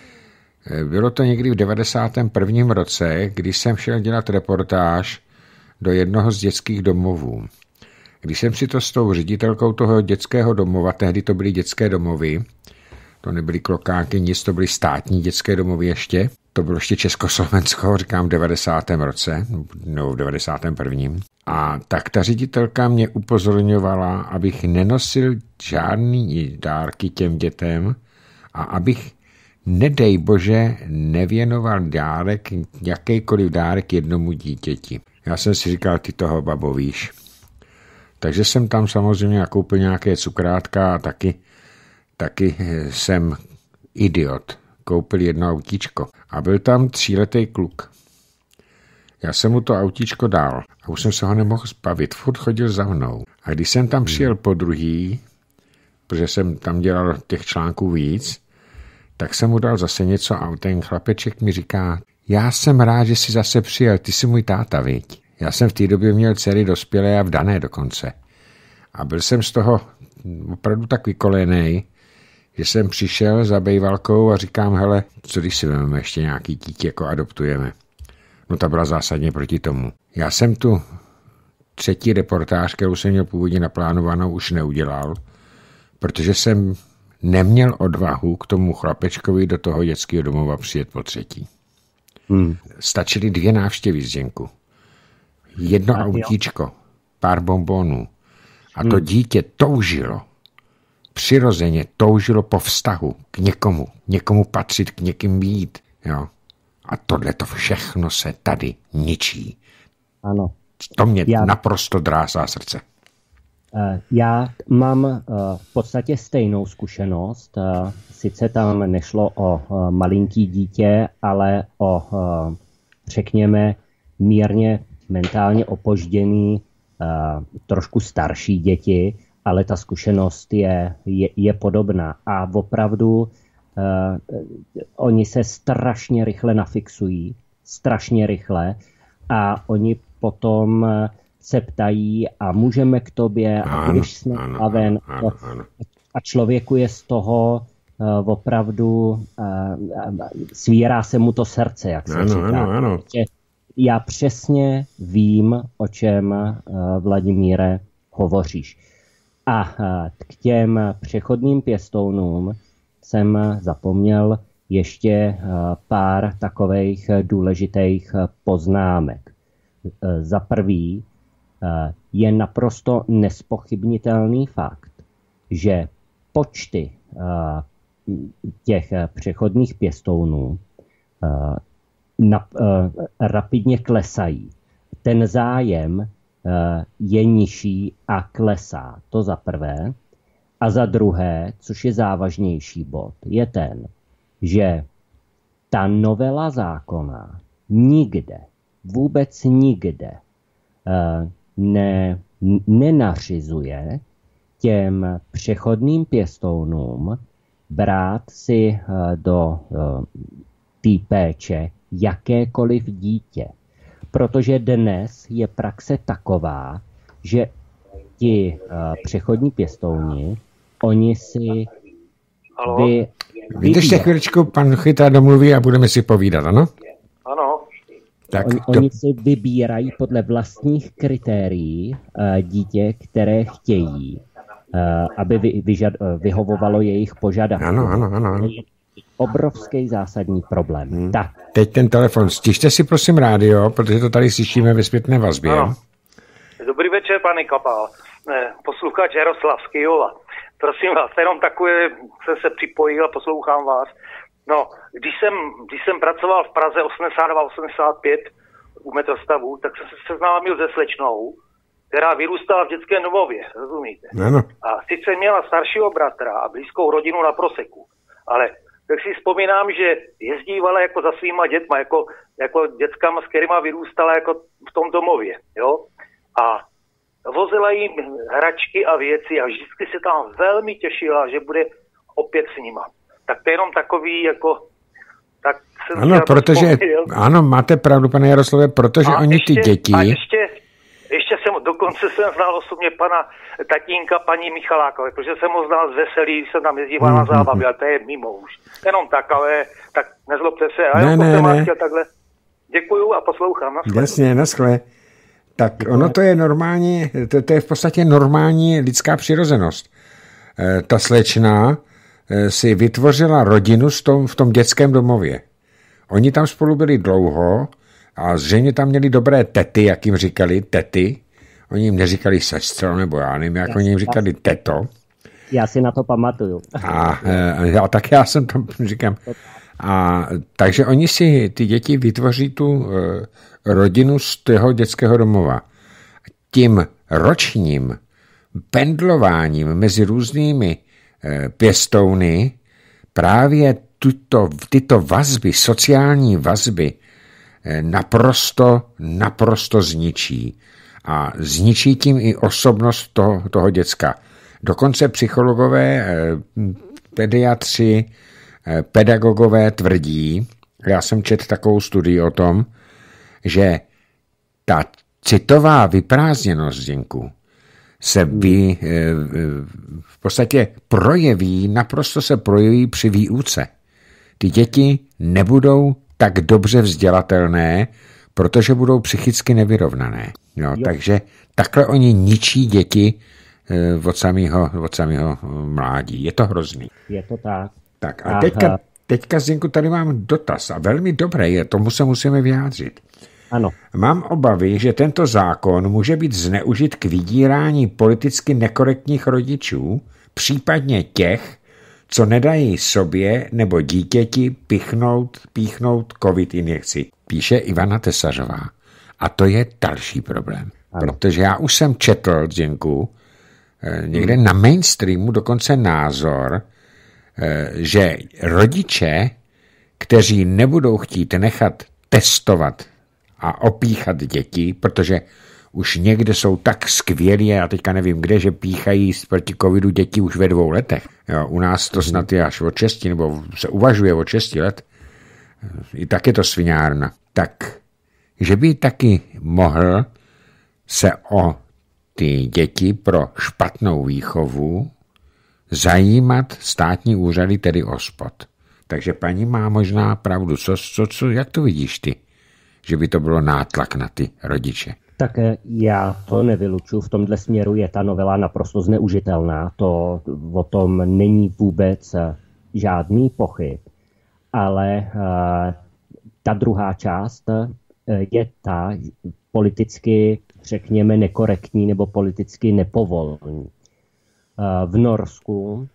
[SPEAKER 1] Bylo to někdy v devadesátém prvním roce, když jsem šel dělat reportáž do jednoho z dětských domovů. Když jsem si to s tou ředitelkou toho dětského domova, tehdy to byly dětské domovy, to nebyly klokáky, nic, to byly státní dětské domovy ještě, to bylo ještě Československo, říkám v devadesátém roce, nebo v devadesátém prvním. A tak ta ředitelka mě upozorňovala, abych nenosil žádný dárky těm dětem a abych, nedej bože, nevěnoval dárek, jakýkoliv dárek jednomu dítěti. Já jsem si říkal, ty toho babo víš. Takže jsem tam samozřejmě koupil nějaké cukrátka a taky, taky jsem idiot. Koupil jedno autíčko. A byl tam tříletý kluk. Já jsem mu to autíčko dal a už jsem se ho nemohl zbavit. Furt chodil za mnou. A když jsem tam přijel po druhý, protože jsem tam dělal těch článků víc, tak jsem mu dal zase něco a ten chlapeček mi říká, já jsem rád, že jsi zase přijel, ty jsi můj táta, viď? Já jsem v té době měl dcery dospělé a vdané dokonce. A byl jsem z toho opravdu tak vykolenej, že jsem přišel za bejvalkou a říkám, hele, co když si vezmeme ještě nějaký dítě, jako adoptujeme. No ta byla zásadně proti tomu. Já jsem tu třetí reportáž, kterou jsem měl původně naplánovanou, už neudělal, protože jsem neměl odvahu k tomu chlapečkovi do toho dětského domova přijet po třetí. Hmm. Stačily dvě návštěvy z Zdenku. Jedno autíčko, pár bonbonů. A to hmm. dítě toužilo, přirozeně toužilo po vztahu k někomu, někomu patřit, k někým být. Jo. A tohle to všechno se tady ničí.
[SPEAKER 2] Ano.
[SPEAKER 1] To mě já, naprosto drásá srdce.
[SPEAKER 2] Já mám v podstatě stejnou zkušenost. Sice tam nešlo o malinký dítě, ale o, řekněme, mírně mentálně opožděný, trošku starší děti, ale ta zkušenost je, je, je podobná. A opravdu uh, oni se strašně rychle nafixují, strašně rychle a oni potom se ptají a můžeme k tobě a když jsme ven a člověku je z toho uh, opravdu uh, svírá se mu to srdce, jak se
[SPEAKER 1] ano,
[SPEAKER 2] říká.
[SPEAKER 1] Ano, ano.
[SPEAKER 2] Já přesně vím, o čem, uh, Vladimíre, hovoříš. A k těm přechodným pěstounům jsem zapomněl ještě pár takových důležitých poznámek. Za prvý je naprosto nespochybnitelný fakt, že počty těch přechodných pěstounů rapidně klesají. Ten zájem je nižší a klesá. To za prvé. A za druhé, což je závažnější bod, je ten, že ta novela zákona nikde, vůbec nikde ne, nenařizuje těm přechodným pěstounům brát si do té péče jakékoliv dítě. Protože dnes je praxe taková, že ti uh, přechodní pěstouni, oni si vy,
[SPEAKER 1] Vydržte chvíličku, pan Chytá domluví a budeme si povídat, ano?
[SPEAKER 3] Ano.
[SPEAKER 2] Tak oni, to... oni si vybírají podle vlastních kritérií uh, dítě, které chtějí, uh, aby vy, vyžad, uh, vyhovovalo jejich požadavků.
[SPEAKER 1] Ano, ano, ano.
[SPEAKER 2] Obrovský zásadní problém. Hmm. Tak.
[SPEAKER 1] Teď ten telefon. Stižte si prosím rádio, protože to tady slyšíme ve zpětné vazbě.
[SPEAKER 3] Ano. Dobrý večer, pane Kapal. Posluchač Jaroslav z Kyjova. Prosím vás, jenom takové jsem se připojil a poslouchám vás. No, když jsem, když jsem pracoval v Praze osmdesát dva osmdesát pět u metrostavu, tak jsem se seznámil se slečnou, která vyrůstala v dětském domově, rozumíte?
[SPEAKER 1] Ano.
[SPEAKER 3] A sice měla staršího bratra a blízkou rodinu na Proseku, ale tak si vzpomínám, že jezdívala jako za svýma dětma, jako, jako dětskama, s kterýma vyrůstala jako v tom domově, jo? A vozila jim hračky a věci a vždycky se tam velmi těšila, že bude opět s nima. Tak to je jenom takový, jako... Tak jsem
[SPEAKER 1] ano, protože, vzpomněl. Ano, máte pravdu, pane Jaroslave, protože a oni ještě, ty děti...
[SPEAKER 3] A ještě, ještě jsem, dokonce jsem znal osobně pana tatínka, paní Michalákové, protože jsem ho znal z Veselí, jsem tam jezdíval mm, na zábavy, mm, ale to je mimo už. Jenom tak, ale tak nezlobte se. A
[SPEAKER 1] ne, ne,
[SPEAKER 3] jsem
[SPEAKER 1] ne.
[SPEAKER 3] chtěl takhle. Děkuju a poslouchám. Naschle.
[SPEAKER 1] Jasně, naschle. Tak ono to je normální, to, to je v podstatě normální lidská přirozenost. E, ta slečna e, si vytvořila rodinu v tom, v tom dětském domově. Oni tam spolu byli dlouho a zřejmě tam měli dobré tety, jak jim říkali, tety. Oni jim neříkali sestro, nebo já nevím, jak já, oni jim říkali teto.
[SPEAKER 2] Já si na to pamatuju.
[SPEAKER 1] A, a tak já jsem tam říkám. A takže oni si, ty děti vytvoří tu rodinu z toho dětského domova. Tím ročním pendlováním mezi různými pěstouny právě tuto, tyto vazby, sociální vazby naprosto, naprosto zničí. A zničí tím i osobnost toho, toho děcka. Dokonce psychologové, pediatři, pedagogové tvrdí, já jsem četl takovou studii o tom, že ta citová vyprázdněnost, Zdenku, se by v podstatě projeví, naprosto se projeví při výuce. Ty děti nebudou tak dobře vzdělatelné, protože budou psychicky nevyrovnané. Jo, takže takhle oni ničí děti od samého, od samého mládí. Je to hrozný.
[SPEAKER 2] Je to tak.
[SPEAKER 1] Tak a teďka, teďka, Zdenku, tady mám dotaz a velmi dobré je, tomu se musíme vyjádřit.
[SPEAKER 2] Ano.
[SPEAKER 1] Mám obavy, že tento zákon může být zneužit k vydírání politicky nekorektních rodičů, případně těch, co nedají sobě nebo dítěti pichnout, píchnout covid injekci. Píše Ivana Tesařová. A to je další problém. Ano. Protože já už jsem četl, Zdenku, někde hmm. na mainstreamu dokonce názor, že rodiče, kteří nebudou chtít nechat testovat a opíchat děti, protože už někde jsou tak skvělí, já teďka nevím kde, že píchají proti covidu děti už ve dvou letech. Jo, u nás to snad je až od šesti, nebo se uvažuje od šesti let. I tak je to sviňárna. Tak, že by taky mohl se o ty děti pro špatnou výchovu zajímat státní úřady, tedy OSPOD. Takže paní má možná pravdu. Co, co, co, jak to vidíš ty? Že by to bylo nátlak na ty rodiče.
[SPEAKER 2] Tak já to nevylučuji. V tomhle směru je ta novela naprosto zneužitelná. To o tom není vůbec žádný pochyb. Ale uh, ta druhá část uh, je ta politicky, řekněme, nekorektní nebo politicky nepovolní. Uh, v Norsku uh,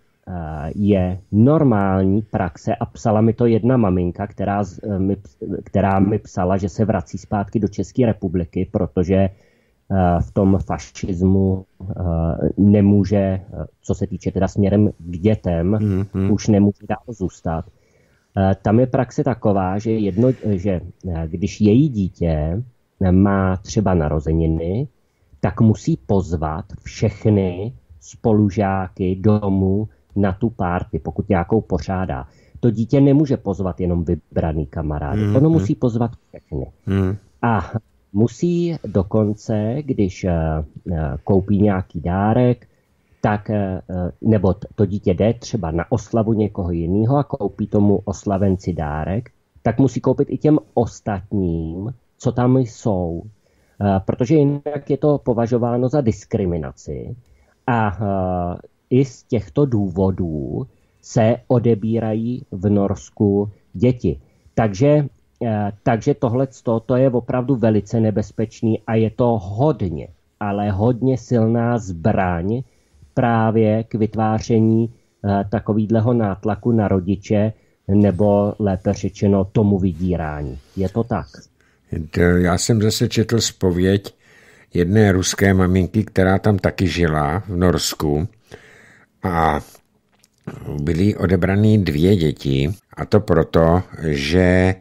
[SPEAKER 2] je normální praxe a psala mi to jedna maminka, která, uh, mi, která mi psala, že se vrací zpátky do České republiky, protože uh, v tom fašismu uh, nemůže, uh, co se týče teda směrem k dětem, mm-hmm. už nemůže dál zůstat. Tam je praxe taková, že, jedno, že když její dítě má třeba narozeniny, tak musí pozvat všechny spolužáky domů na tu party, pokud nějakou pořádá. To dítě nemůže pozvat jenom vybraný kamarády, mm, ono mm. musí pozvat všechny. Mm. A musí dokonce, když koupí nějaký dárek, tak, nebo to dítě jde třeba na oslavu někoho jiného a koupí tomu oslavenci dárek, tak musí koupit i těm ostatním, co tam jsou. Protože jinak je to považováno za diskriminaci. A i z těchto důvodů se odebírají v Norsku děti. Takže, takže tohleto to je opravdu velice nebezpečný a je to hodně, ale hodně silná zbraň právě k vytváření uh, takovýhleho nátlaku na rodiče, nebo lépe řečeno tomu vydírání. Je to tak?
[SPEAKER 1] Já jsem zase četl zpověď jedné ruské maminky, která tam taky žila v Norsku a byly odebraný dvě děti a to proto, že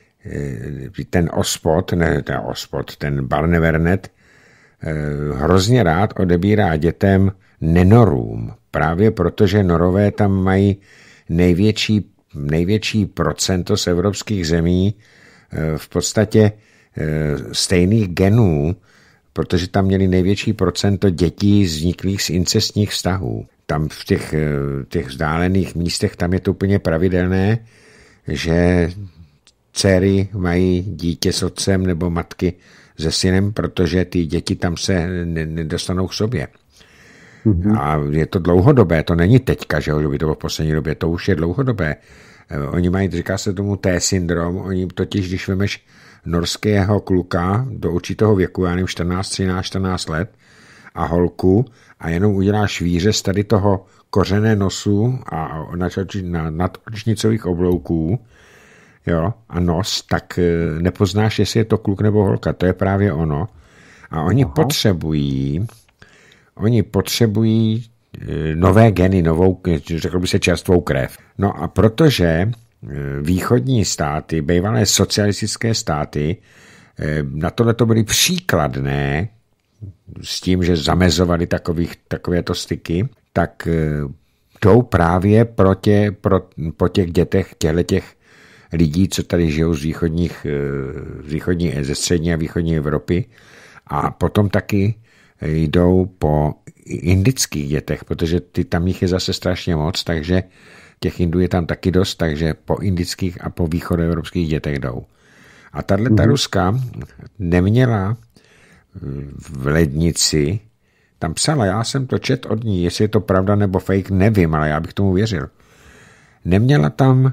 [SPEAKER 1] ten OSPOD, ne ten OSPOD, ten Barnevernet hrozně rád odebírá dětem nenorům. Právě protože norové tam mají největší, největší procento z evropských zemí v podstatě stejných genů, protože tam měli největší procento dětí vzniklých z incestních vztahů. Tam v těch, těch vzdálených místech tam je to úplně pravidelné, že dcery mají dítě s otcem nebo matky se synem, protože ty děti tam se nedostanou k sobě. Mm-hmm. A je to dlouhodobé, to není teďka, že by to bylo v poslední době, to už je dlouhodobé. Oni mají, říká se tomu T-syndrom, oni totiž, když vemeš norského kluka do určitého věku, já nevím, čtrnáct, třináct, čtrnáct let a holku a jenom uděláš výřez tady toho kořené nosu a nad očnicových oblouků, jo, a nos, tak nepoznáš, jestli je to kluk nebo holka, to je právě ono. A oni Aha. potřebují oni potřebují nové geny, novou, řekl by se čerstvou krev. No a protože východní státy, bývalé socialistické státy, na tohle to byly příkladné s tím, že zamezovali takových, takovéto styky, tak jdou právě pro tě, pro, po těch dětech, těch lidí, co tady žijou z východních, z východní, ze střední a východní Evropy a potom taky jdou po indických dětech, protože ty, tam jich je zase strašně moc, takže těch Indů je tam taky dost, takže po indických a po východoevropských dětech jdou. A tahle ta Ruska neměla v Lednici, tam psala, já jsem to čet od ní, jestli je to pravda nebo fake, nevím, ale já bych tomu věřil. Neměla tam,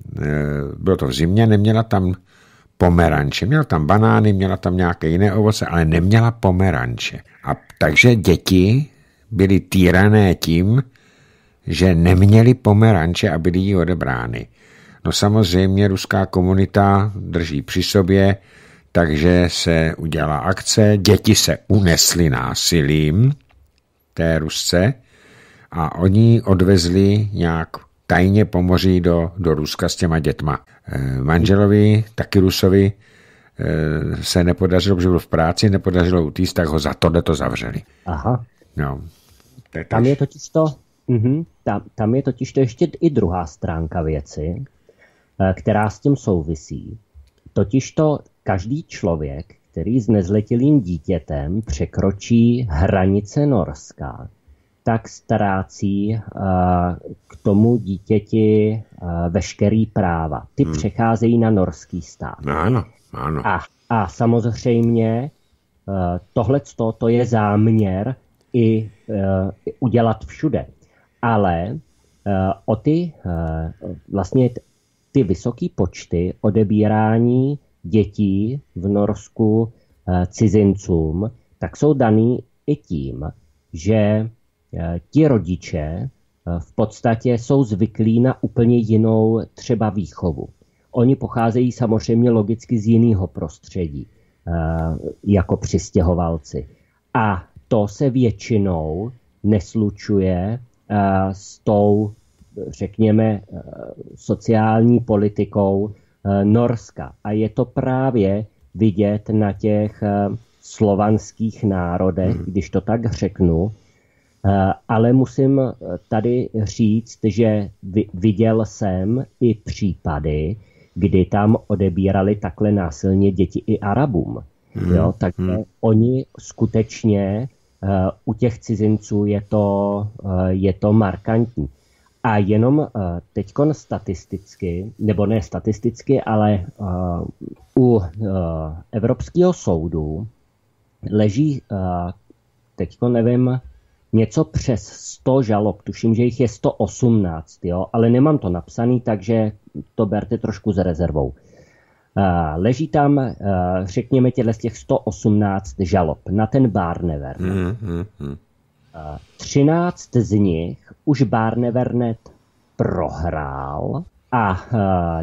[SPEAKER 1] bylo to v zimě, neměla tam pomeranče. Měla tam banány, měla tam nějaké jiné ovoce, ale neměla pomeranče. A takže děti byly týrané tím, že neměli pomeranče a byly jí odebrány. No samozřejmě ruská komunita drží při sobě, takže se udělala akce, děti se unesly násilím té Rusce a oni odvezli nějak tajně po moři do, do Ruska s těma dětma. E, manželovi, taky Rusovi, e, se nepodařilo, protože byl v práci, nepodařilo utíct, tak ho za tohle to zavřeli.
[SPEAKER 2] Aha.
[SPEAKER 1] No,
[SPEAKER 2] je tam je totiž to, uh-huh, tam, tam je totiž to ještě i druhá stránka věci, která s tím souvisí. Totiž to každý člověk, který s nezletilým dítětem překročí hranice Norska, tak ztrácí uh, k tomu dítěti uh, veškerý práva. Ty hmm. přecházejí na norský stát.
[SPEAKER 1] Ano, ano.
[SPEAKER 2] A, a samozřejmě uh, tohleto to je záměr i uh, udělat všude. Ale uh, o ty uh, vlastně t- ty vysoké počty odebírání dětí v Norsku uh, cizincům, tak jsou daný i tím, že ti rodiče v podstatě jsou zvyklí na úplně jinou třeba výchovu. Oni pocházejí samozřejmě logicky z jiného prostředí, jako přistěhovalci. A to se většinou neslučuje s tou, řekněme, sociální politikou Norska. A je to právě vidět na těch slovanských národech, když to tak řeknu. Ale musím tady říct, že viděl jsem i případy, kdy tam odebírali takhle násilně děti i Arabům. Hmm. Jo, takže hmm. oni skutečně uh, u těch cizinců je to, uh, je to markantní. A jenom uh, teďkon statisticky, nebo ne statisticky, ale uh, u uh, Evropského soudu leží, uh, teďkon nevím, něco přes sto žalob, tuším, že jich je sto osmnáct, jo, ale nemám to napsaný, takže to berte trošku s rezervou. Uh, leží tam, uh, řekněme, těle z těch sto osmnáct žalob na ten Barnevern. Mm, mm, mm. Uh, třináct z nich už Barnevernet prohrál a uh,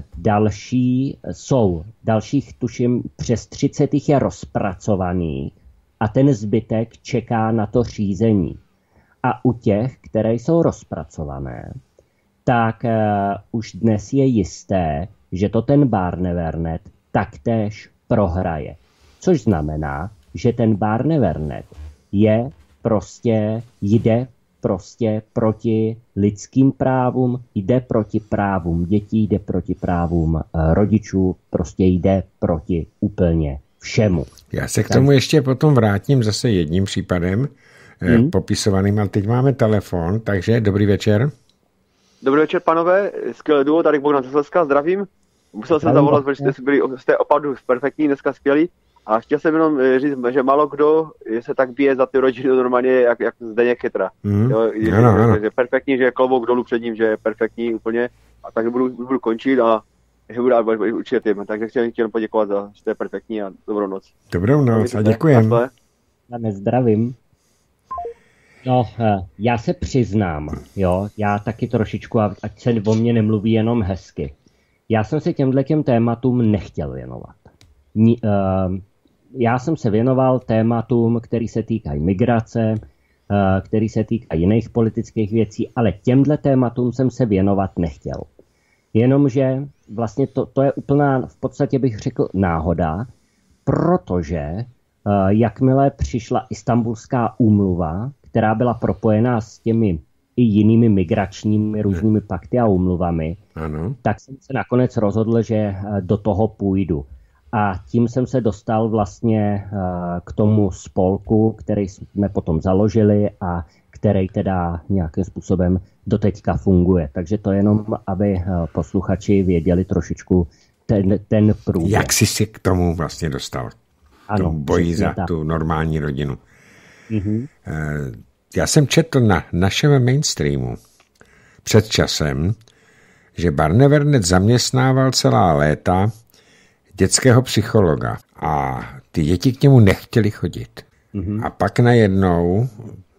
[SPEAKER 2] další jsou, dalších tuším přes třicet jich je rozpracovaných a ten zbytek čeká na to řízení. A u těch, které jsou rozpracované, tak uh, už dnes je jisté, že to ten Barnevernet taktéž prohraje. Což znamená, že ten Barnevernet je prostě, jde prostě proti lidským právům, jde proti právům dětí, jde proti právům uh, rodičů, prostě jde proti úplně všemu.
[SPEAKER 1] Já se k tomu ještě potom vrátím zase jedním případem, Hmm. popisovaným, ale teď máme telefon, takže dobrý večer.
[SPEAKER 4] Dobrý večer, panové, skvělé duo, tady Bogdan ze Slezska, zdravím. Musel jsem zavolat, protože jste, byli, jste opravdu perfektní, dneska skvělí. A chtěl jsem jenom říct, že málo kdo se tak bije za ty rodiny normálně, jak, jak Zdeněk Chytra. Mm. Jo, je, ano, ano. Je perfektní, že je klobouk dolů před ním, že je perfektní úplně. A tak budu, budu končit a že budu určitě tím. Takže chtěl chtěl poděkovat za, že to je perfektní a dobrou noc.
[SPEAKER 1] Dobrou noc a děkujem.
[SPEAKER 2] A nezdravím. No, já se přiznám, jo, já taky trošičku, ať se o mě nemluví jenom hezky. Já jsem se těmhle těm tématům nechtěl věnovat. Ni, uh, já jsem se věnoval tématům, který se týkají migrace, uh, který se týkají jiných politických věcí, ale těmhle tématům jsem se věnovat nechtěl. Jenomže vlastně to, to je úplná, v podstatě bych řekl, náhoda, protože uh, jakmile přišla Istanbulská úmluva, která byla propojená s těmi i jinými migračními různými pakty a úmluvami, ano. Tak jsem se nakonec rozhodl, že do toho půjdu. A tím jsem se dostal vlastně k tomu spolku, který jsme potom založili a který teda nějakým způsobem doteďka funguje. Takže to jenom, aby posluchači věděli trošičku ten, ten průběh.
[SPEAKER 1] Jak jsi se k tomu vlastně dostal? Ano. Boji za tak. Tu normální rodinu. Mhm. Já jsem četl na našem mainstreamu před časem, že Barnevern zaměstnával celá léta dětského psychologa a ty děti k němu nechtěli chodit. Mm-hmm. A pak najednou,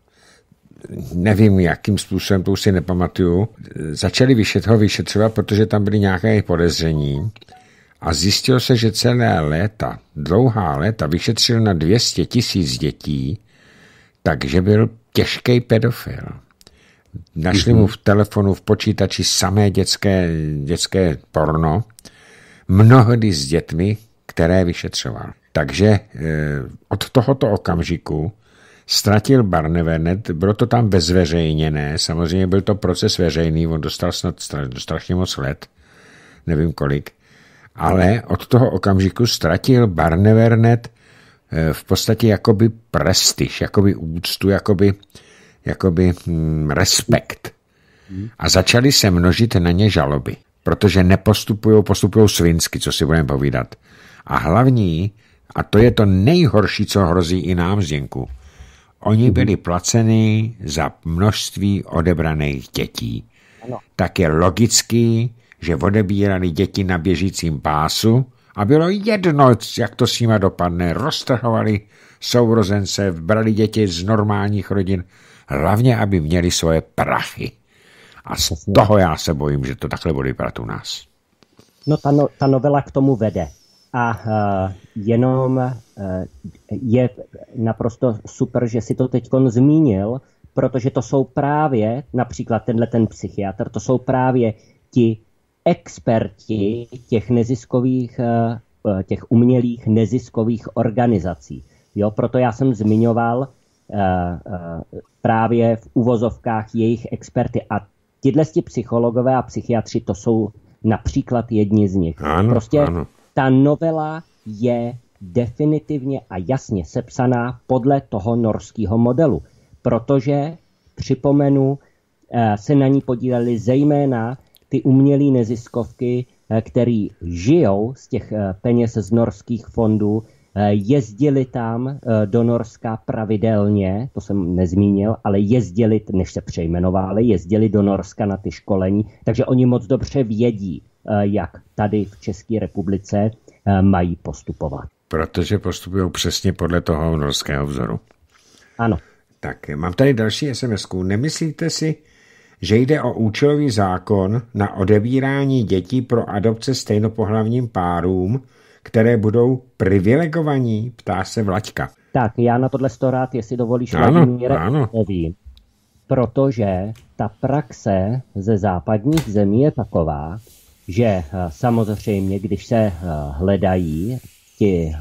[SPEAKER 1] nevím jakým způsobem, to už si nepamatuju, začali vyšet, ho vyšetřovat, protože tam byly nějaké podezření a zjistilo se, že celé léta, dlouhá léta, vyšetřil na dvě stě tisíc dětí, takže byl těžký pedofil. Našli mu v telefonu, v počítači samé dětské, dětské porno, mnohdy s dětmi, které vyšetřoval. Takže eh, od tohoto okamžiku ztratil Barnevernet, bylo to tam bezveřejněné, samozřejmě byl to proces veřejný, on dostal snad strašně moc let, nevím kolik, ale od toho okamžiku ztratil Barnevernet eh, v podstatě jakoby prestiž, jakoby úctu, jakoby jakoby hm, respekt. A začaly se množit na ně žaloby, protože nepostupují, postupují svinsky, co si budeme povídat. A hlavní, a to je to nejhorší, co hrozí i nám, Zdenku, oni byli placeni za množství odebraných dětí. Ano. Tak je logický, že odebírali děti na běžícím pásu a bylo jedno, jak to s nima dopadne. Roztrhovali sourozence, brali děti z normálních rodin, hlavně, aby měli svoje prachy. A z toho já se bojím, že to takhle bude vypadat u nás.
[SPEAKER 2] No ta, no, ta novela k tomu vede. A uh, jenom uh, je naprosto super, že si to teďkon zmínil, protože to jsou právě, například tenhle ten psychiatr, to jsou právě ti experti těch neziskových, uh, těch umělých neziskových organizací. Jo, proto já jsem zmiňoval uh, uh, právě v uvozovkách jejich experty. A tyhle psychologové a psychiatři, to jsou například jedni z nich.
[SPEAKER 1] Ano,
[SPEAKER 2] prostě
[SPEAKER 1] ano.
[SPEAKER 2] Ta novela je definitivně a jasně sepsaná podle toho norského modelu, protože, připomenu, se na ní podíleli zejména ty umělé neziskovky, které žijou z těch peněz z norských fondů, jezdili tam do Norska pravidelně, to jsem nezmínil, ale jezdili, než se přejmenovali, jezdili do Norska na ty školení, takže oni moc dobře vědí, jak tady v České republice mají postupovat.
[SPEAKER 1] Protože postupují přesně podle toho norského vzoru.
[SPEAKER 2] Ano.
[SPEAKER 1] Tak mám tady další es em esku. Nemyslíte si, že jde o účelový zákon na odebírání dětí pro adopce stejnopohlavním párům, které budou privilegovaní, ptá se Vlaďka.
[SPEAKER 2] Tak, já na tohle sto rád, jestli dovolíš,
[SPEAKER 1] ano, ano.
[SPEAKER 2] Povím, protože ta praxe ze západních zemí je taková, že samozřejmě, když se hledají ti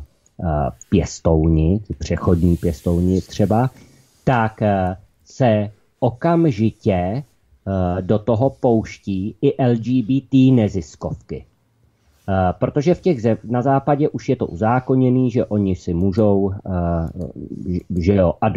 [SPEAKER 2] pěstouni, ti přechodní pěstouni třeba, tak se okamžitě do toho pouští i el gé bé té neziskovky. Protože v těch zem, na západě už je to uzákoněný, že oni si můžou, že, jo, ad,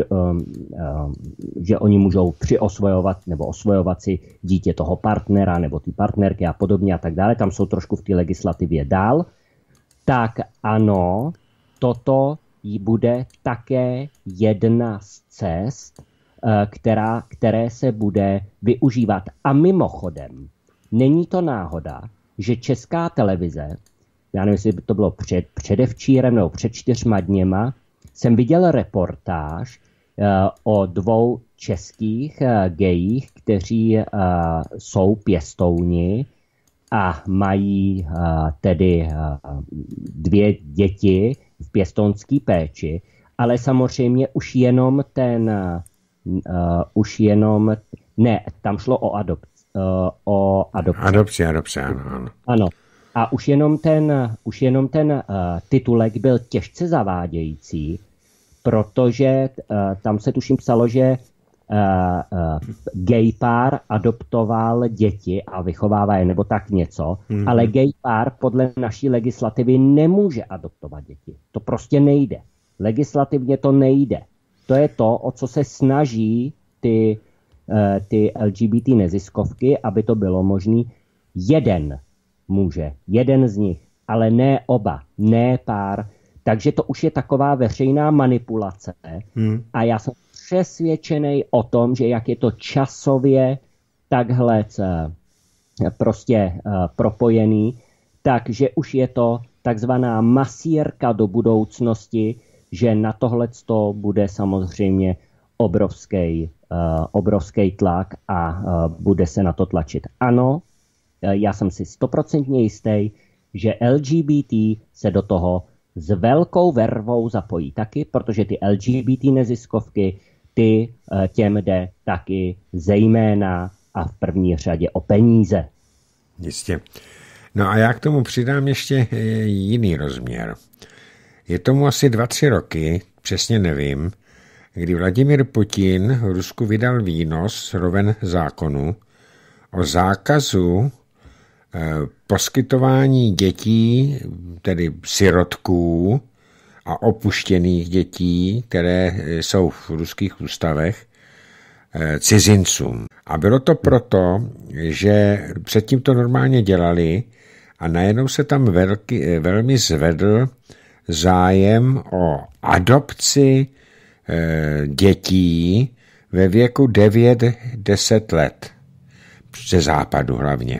[SPEAKER 2] že oni můžou přiosvojovat nebo osvojovat si dítě toho partnera nebo ty partnerky a podobně a tak dále. Tam jsou trošku v té legislativě dál. Tak ano, toto bude také jedna z cest, která, které se bude využívat. A mimochodem, není to náhoda, že Česká televize, já nevím, jestli by to bylo před, předevčírem nebo před čtyřma dněma, jsem viděl reportáž uh, o dvou českých uh, gejích, kteří uh, jsou pěstouni a mají uh, tedy uh, dvě děti v pěstounské péči, ale samozřejmě už jenom ten, uh, už jenom, ne, tam šlo o adopci. Uh, o adopci.
[SPEAKER 1] Adopci, adopci, ano, ano.
[SPEAKER 2] Ano. A už jenom ten, už jenom ten uh, titulek byl těžce zavádějící, protože uh, tam se tuším psalo, že uh, uh, gay pár adoptoval děti a vychovává je, nebo tak něco, mm-hmm. ale gay pár podle naší legislativy nemůže adoptovat děti. To prostě nejde. Legislativně to nejde. To je to, o co se snaží ty, uh, ty L G B T neziskovky, aby to bylo možné. Jeden může, jeden z nich, ale ne oba, ne pár. Takže to už je taková veřejná manipulace. Hmm. A já jsem přesvědčený o tom, že jak je to časově takhle prostě uh, propojený, takže už je to takzvaná masírka do budoucnosti, že na tohleto bude samozřejmě obrovský, uh, obrovský tlak a uh, bude se na to tlačit. Ano, já jsem si stoprocentně jistý, že L G B T se do toho s velkou vervou zapojí taky, protože ty L G B T neziskovky, ty těm jde taky zejména a v první řadě o peníze.
[SPEAKER 1] Jistě. No a já k tomu přidám ještě jiný rozměr. Je tomu asi dva, tři roky, přesně nevím, kdy Vladimír Putin v Rusku vydal výnos roven zákonu o zákazu poskytování dětí, tedy sirotků a opuštěných dětí, které jsou v ruských ústavech, cizincům. A bylo to proto, že předtím to normálně dělali a najednou se tam velký, velmi zvedl zájem o adopci dětí ve věku devět deset let. Ze západu hlavně.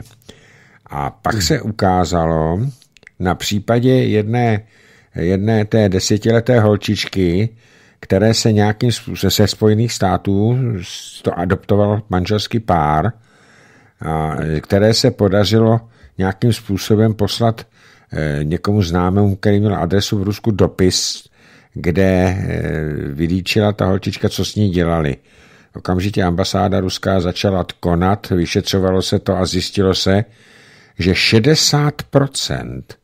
[SPEAKER 1] A pak se ukázalo na případě jedné, jedné té desetileté holčičky, které se nějakým způsobem ze Spojených států to adoptoval manželský pár, a které se podařilo nějakým způsobem poslat někomu známému, který měl adresu v Rusku, dopis, kde vylíčila ta holčička, co s ní dělali. Okamžitě ambasáda ruská začala konat, vyšetřovalo se to a zjistilo se, že šedesát procent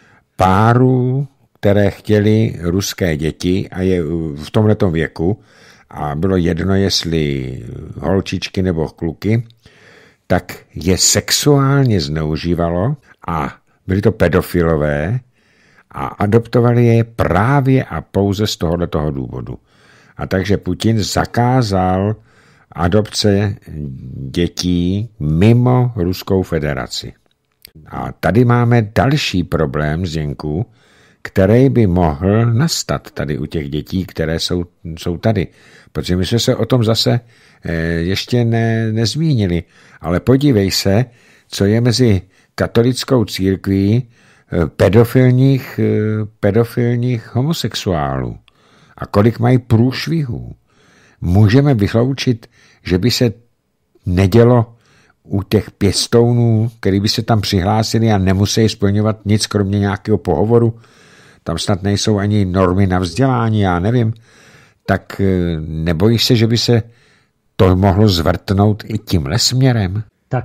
[SPEAKER 1] párů, které chtěli ruské děti a je v tomhletom věku, a bylo jedno, jestli holčičky nebo kluky, tak je sexuálně zneužívalo a byli to pedofilové a adoptovali je právě a pouze z tohoto důvodu. A takže Putin zakázal adopce dětí mimo Ruskou federaci. A tady máme další problém, Zdenku, který by mohl nastat tady u těch dětí, které jsou, jsou tady. Protože my jsme se o tom zase eh, ještě ne, nezmínili. Ale podívej se, co je mezi katolickou církví eh, pedofilních, eh, pedofilních homosexuálů. A kolik mají průšvihů. Můžeme vyloučit, že by se nedělo u těch pěstounů, který by se tam přihlásili a nemusí splňovat nic, kromě nějakého pohovoru. Tam snad nejsou ani normy na vzdělání, já nevím. Tak nebojíš se, že by se to mohlo zvrtnout i tímhle směrem?
[SPEAKER 2] Tak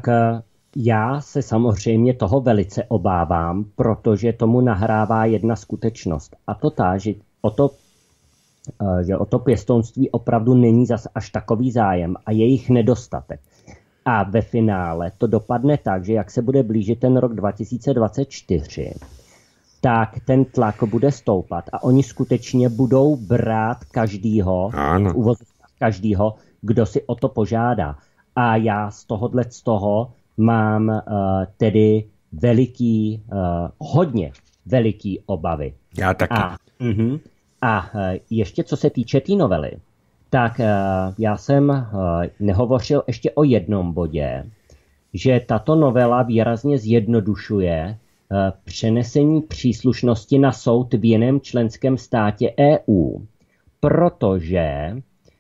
[SPEAKER 2] já se samozřejmě toho velice obávám, protože tomu nahrává jedna skutečnost. A to ta, že o to, že o to pěstounství opravdu není zas až takový zájem a je jich nedostatek. A ve finále to dopadne tak, že jak se bude blížit ten rok dva tisíce dvacet čtyři, tak ten tlak bude stoupat a oni skutečně budou brát každýho, každýho, kdo si o to požádá. A já z tohohle z toho mám uh, tedy veliký, uh, hodně, veliký obavy.
[SPEAKER 1] Já taky.
[SPEAKER 2] A, uh, a ještě co se týče té tý novely, tak uh, já jsem uh, nehovořil ještě o jednom bodě, že tato novela výrazně zjednodušuje uh, přenesení příslušnosti na soud v jiném členském státě E U, protože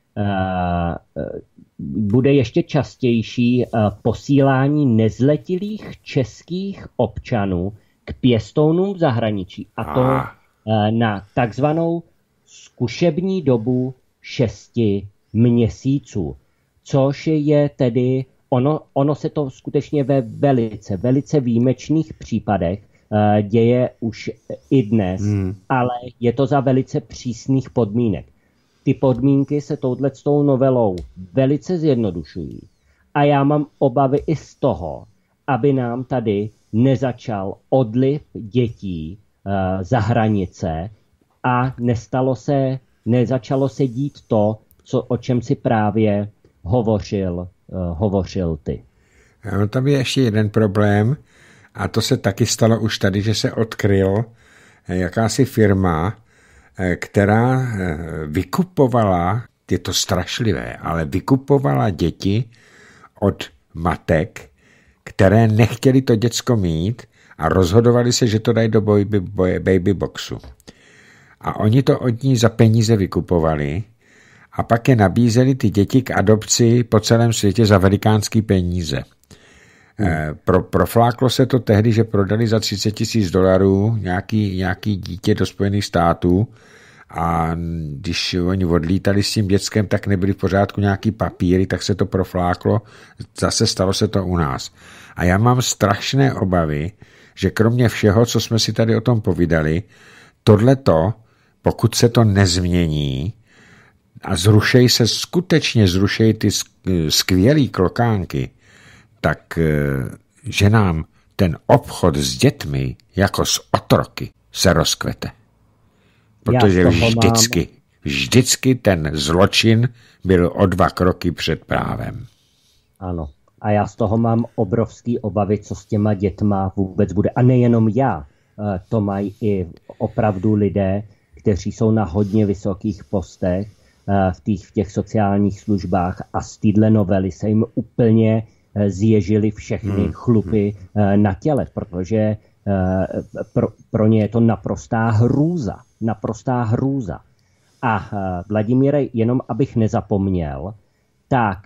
[SPEAKER 2] uh, bude ještě častější uh, posílání nezletilých českých občanů k pěstounům v zahraničí, a to uh, na takzvanou zkušební dobu šesti měsíců, což je tedy, ono, ono se to skutečně ve velice, velice výjimečných případech uh, děje už i dnes, hmm. ale je to za velice přísných podmínek. Ty podmínky se touhletou novelou velice zjednodušují a já mám obavy i z toho, aby nám tady nezačal odliv dětí uh, za hranice a nestalo se nezačalo se dít to, co, o čem si právě hovořil, uh, hovořil ty.
[SPEAKER 1] No, tam je ještě jeden problém a to se taky stalo už tady, že se odkryl jakási firma, která vykupovala, je to strašlivé, ale vykupovala děti od matek, které nechtěli to děcko mít a rozhodovali se, že to dají do baby, baby boxu. A oni to od ní za peníze vykupovali a pak je nabízeli ty děti k adopci po celém světě za velikánský peníze. Hmm. Pro, profláklo se to tehdy, že prodali za třicet tisíc dolarů nějaký, nějaký dítě do Spojených států a když oni odlítali s tím dětskem, tak nebyly v pořádku nějaký papíry, tak se to profláklo. Zase stalo se to u nás. A já mám strašné obavy, že kromě všeho, co jsme si tady o tom povídali, tohleto, pokud se to nezmění a zrušej se, skutečně zrušej ty skvělý klokánky, tak že nám ten obchod s dětmi jako s otroky se rozkvete. Protože vždycky, mám... vždycky ten zločin byl o dva kroky před právem.
[SPEAKER 2] Ano. A já z toho mám obrovský obavy, co s těma dětma vůbec bude. A nejenom já. To mají i opravdu lidé, kteří jsou na hodně vysokých postech v těch, v těch sociálních službách a z téhle novely se jim úplně zježily všechny hmm. chlupy na těle, protože pro, pro ně je to naprostá hrůza. Naprostá hrůza. A Vladimíre, jenom abych nezapomněl, tak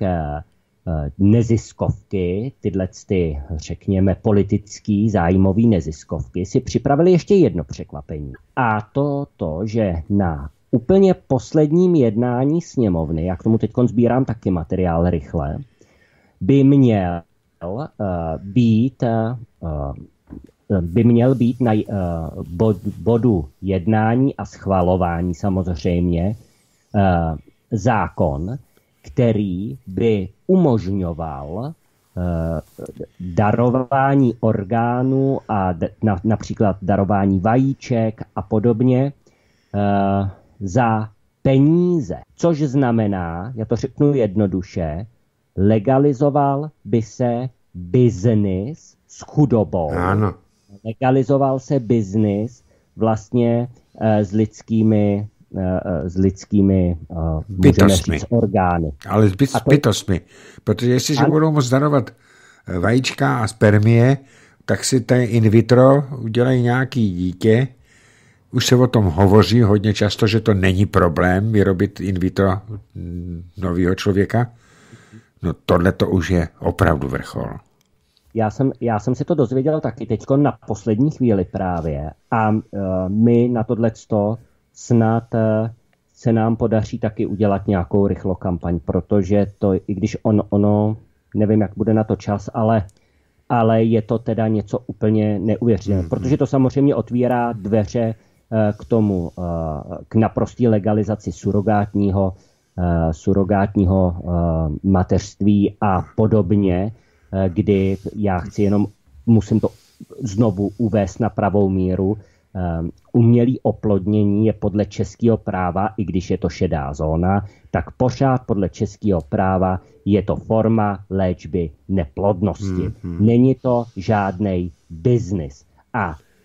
[SPEAKER 2] neziskovky, tyhle ty, řekněme, politický zájmový neziskovky, si připravili ještě jedno překvapení. A to to, že na úplně posledním jednání sněmovny, já k tomu teď sbírám taky materiál rychle, by měl uh, být uh, by měl být na uh, bod, bodu jednání a schvalování samozřejmě uh, zákon, který by umožňoval uh, darování orgánů a d- na, například darování vajíček a podobně uh, za peníze. Což znamená, já to řeknu jednoduše, legalizoval by se biznis s chudobou.
[SPEAKER 1] Ano.
[SPEAKER 2] Legalizoval se biznis vlastně uh, s lidskými s lidskými uh,
[SPEAKER 1] bytostmi.
[SPEAKER 2] Říct, orgány.
[SPEAKER 1] Ale s, byt, to... bytostmi. Protože jestliže An... budou moct darovat vajíčka a spermie, tak si tady in vitro udělají nějaký dítě. Už se o tom hovoří hodně často, že to není problém vyrobit in vitro nového člověka. No tohle to už je opravdu vrchol.
[SPEAKER 2] Já jsem, já jsem si to dozvěděl taky teďko na poslední chvíli právě a uh, my na tohleto snad se nám podaří taky udělat nějakou rychlou kampaň, protože to, i když on, ono, nevím, jak bude na to čas, ale, ale je to teda něco úplně neuvěřitelného, mm-hmm. protože to samozřejmě otvírá dveře k tomu, k naprosté legalizaci surogátního, surogátního mateřství a podobně, kdy já chci jenom, musím to znovu uvést na pravou míru, Um, umělé oplodnění je podle českého práva, i když je to šedá zóna, tak pořád podle českého práva je to forma léčby neplodnosti. Mm-hmm. Není to žádnej biznis. A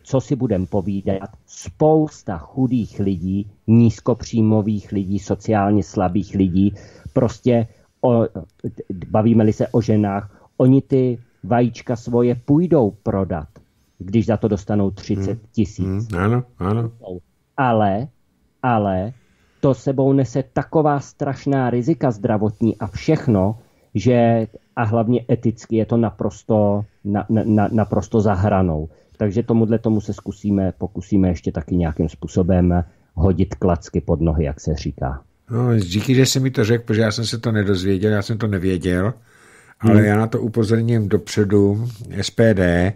[SPEAKER 2] co si budem povídat, spousta chudých lidí, nízkopříjmových lidí, sociálně slabých lidí, prostě o, bavíme-li se o ženách, oni ty vajíčka svoje půjdou prodat, když za to dostanou třicet tisíc.
[SPEAKER 1] Hmm, hmm, ano, ano.
[SPEAKER 2] Ale, ale to sebou nese taková strašná rizika zdravotní a všechno, že a hlavně eticky je to naprosto, na, na, naprosto za hranou. Takže tomuhle tomu se zkusíme, pokusíme ještě taky nějakým způsobem hodit klacky pod nohy, jak se říká.
[SPEAKER 1] No, díky, že jsi mi to řekl, protože já jsem se to nedozvěděl, já jsem to nevěděl, ale hmm. já na to upozorním dopředu S P D,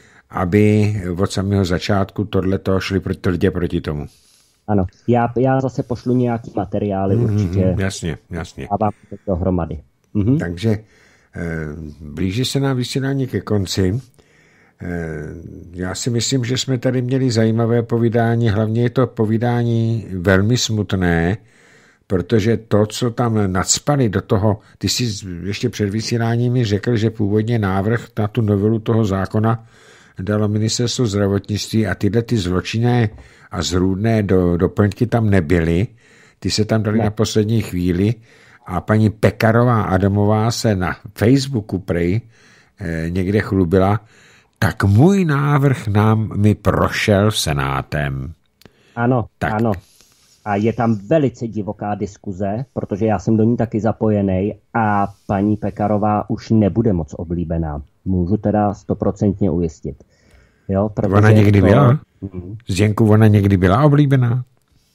[SPEAKER 1] aby od samého začátku tohleto šli proti, lidé proti tomu.
[SPEAKER 2] Ano, já, já zase pošlu nějaký materiály mm, určitě.
[SPEAKER 1] Jasně, jasně.
[SPEAKER 2] A vám to dohromady. Mm-hmm.
[SPEAKER 1] Takže e, blíží se nám vysílání ke konci. E, já si myslím, že jsme tady měli zajímavé povídání, hlavně je to povídání velmi smutné, protože to, co tam nacpali do toho, ty jsi ještě před vysíláním mi řekl, že původně návrh na tu novelu toho zákona dalo ministerstvo zdravotnictví a tyhle ty zločinné a zrůdné do, doplňky tam nebyly. Ty se tam dali ne. na poslední chvíli a paní Pekarová Adamová se na Facebooku prej eh, někde chlubila, tak můj návrh nám mi prošel Senátem.
[SPEAKER 2] Ano,
[SPEAKER 1] tak.
[SPEAKER 2] ano. A je tam velice divoká diskuze, protože já jsem do ní taky zapojený a paní Pekarová už nebude moc oblíbená. Můžu teda stoprocentně ujistit. Jo,
[SPEAKER 1] ona někdy to... byla?
[SPEAKER 2] Hmm.
[SPEAKER 1] Zdenku, ona někdy byla oblíbená?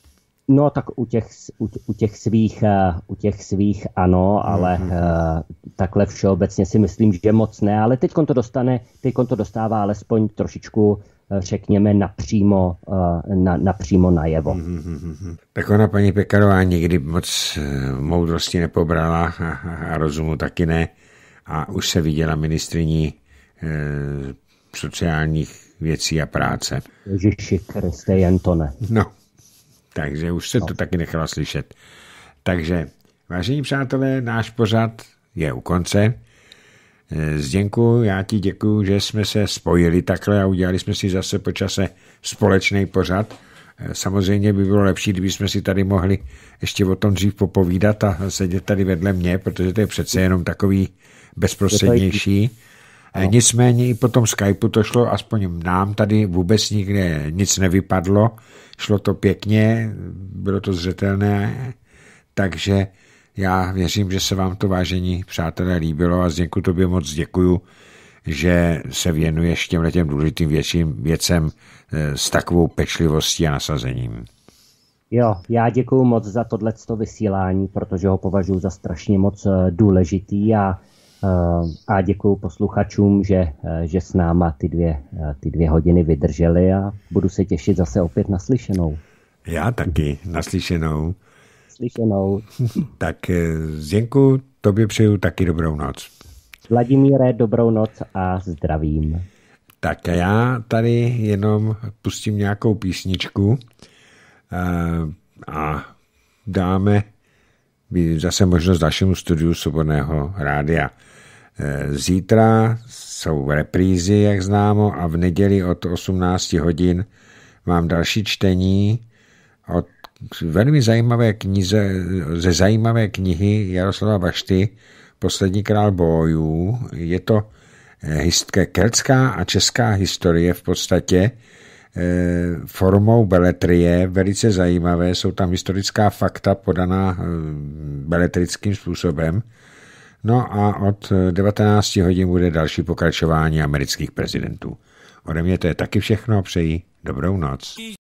[SPEAKER 2] No tak u těch, u, u těch svých, u těch svých ano, ale mm. uh, takhle všeobecně si myslím, že moc ne, ale teďkon to dostane, teďkon to dostává alespoň trošičku, řekněme, napřímo, uh, na, napřímo najevo.
[SPEAKER 1] Mm. Tak ona, paní Pekarová, nikdy moc moudrosti nepobrala a, a rozumu taky ne a už se viděla ministryní eh, sociálních věcí a práce.
[SPEAKER 2] Ježiši Kriste, jen to ne.
[SPEAKER 1] No. Takže už se to taky nechala slyšet. Takže, vážení přátelé, náš pořad je u konce. Zdenku, já ti děkuju, že jsme se spojili takhle a udělali jsme si zase po čase společný pořad. Samozřejmě by bylo lepší, kdyby jsme si tady mohli ještě o tom dřív popovídat a sedět tady vedle mě, protože to je přece jenom takový bezprostřednější. No. Nicméně i po tom Skypeu to šlo, aspoň nám tady vůbec nikde nic nevypadlo, šlo to pěkně, bylo to zřetelné, takže já věřím, že se vám to, vážení přátelé, líbilo a Zdenku, tobě moc děkuju, že se věnuješ těmhletěm důležitým větším věcem s takovou pečlivostí a nasazením.
[SPEAKER 2] Jo, já děkuju moc za tohleto vysílání, protože ho považuji za strašně moc důležitý a a děkuju posluchačům, že, že s náma ty dvě, ty dvě hodiny vydrželi a budu se těšit zase opět na slyšenou.
[SPEAKER 1] Já taky, na slyšenou.
[SPEAKER 2] Slyšenou.
[SPEAKER 1] Tak Zdenku, tobě přeju taky dobrou noc.
[SPEAKER 2] Vladimíre, dobrou noc a zdravím.
[SPEAKER 1] Tak já tady jenom pustím nějakou písničku a dáme zase možnost dalšímu studiu Svobodného rádia. Zítra jsou reprízy, jak známo, a v neděli od osmnáct hodin mám další čtení od velmi zajímavé knize, ze zajímavé knihy Jaroslava Bašty Poslední král bojů. Je to keltská a česká historie v podstatě formou beletrie, velice zajímavé, jsou tam historická fakta podaná beletrickým způsobem. No a od devatenáct hodin bude další pokračování amerických prezidentů. Ode mě to je taky všechno, přeji dobrou noc.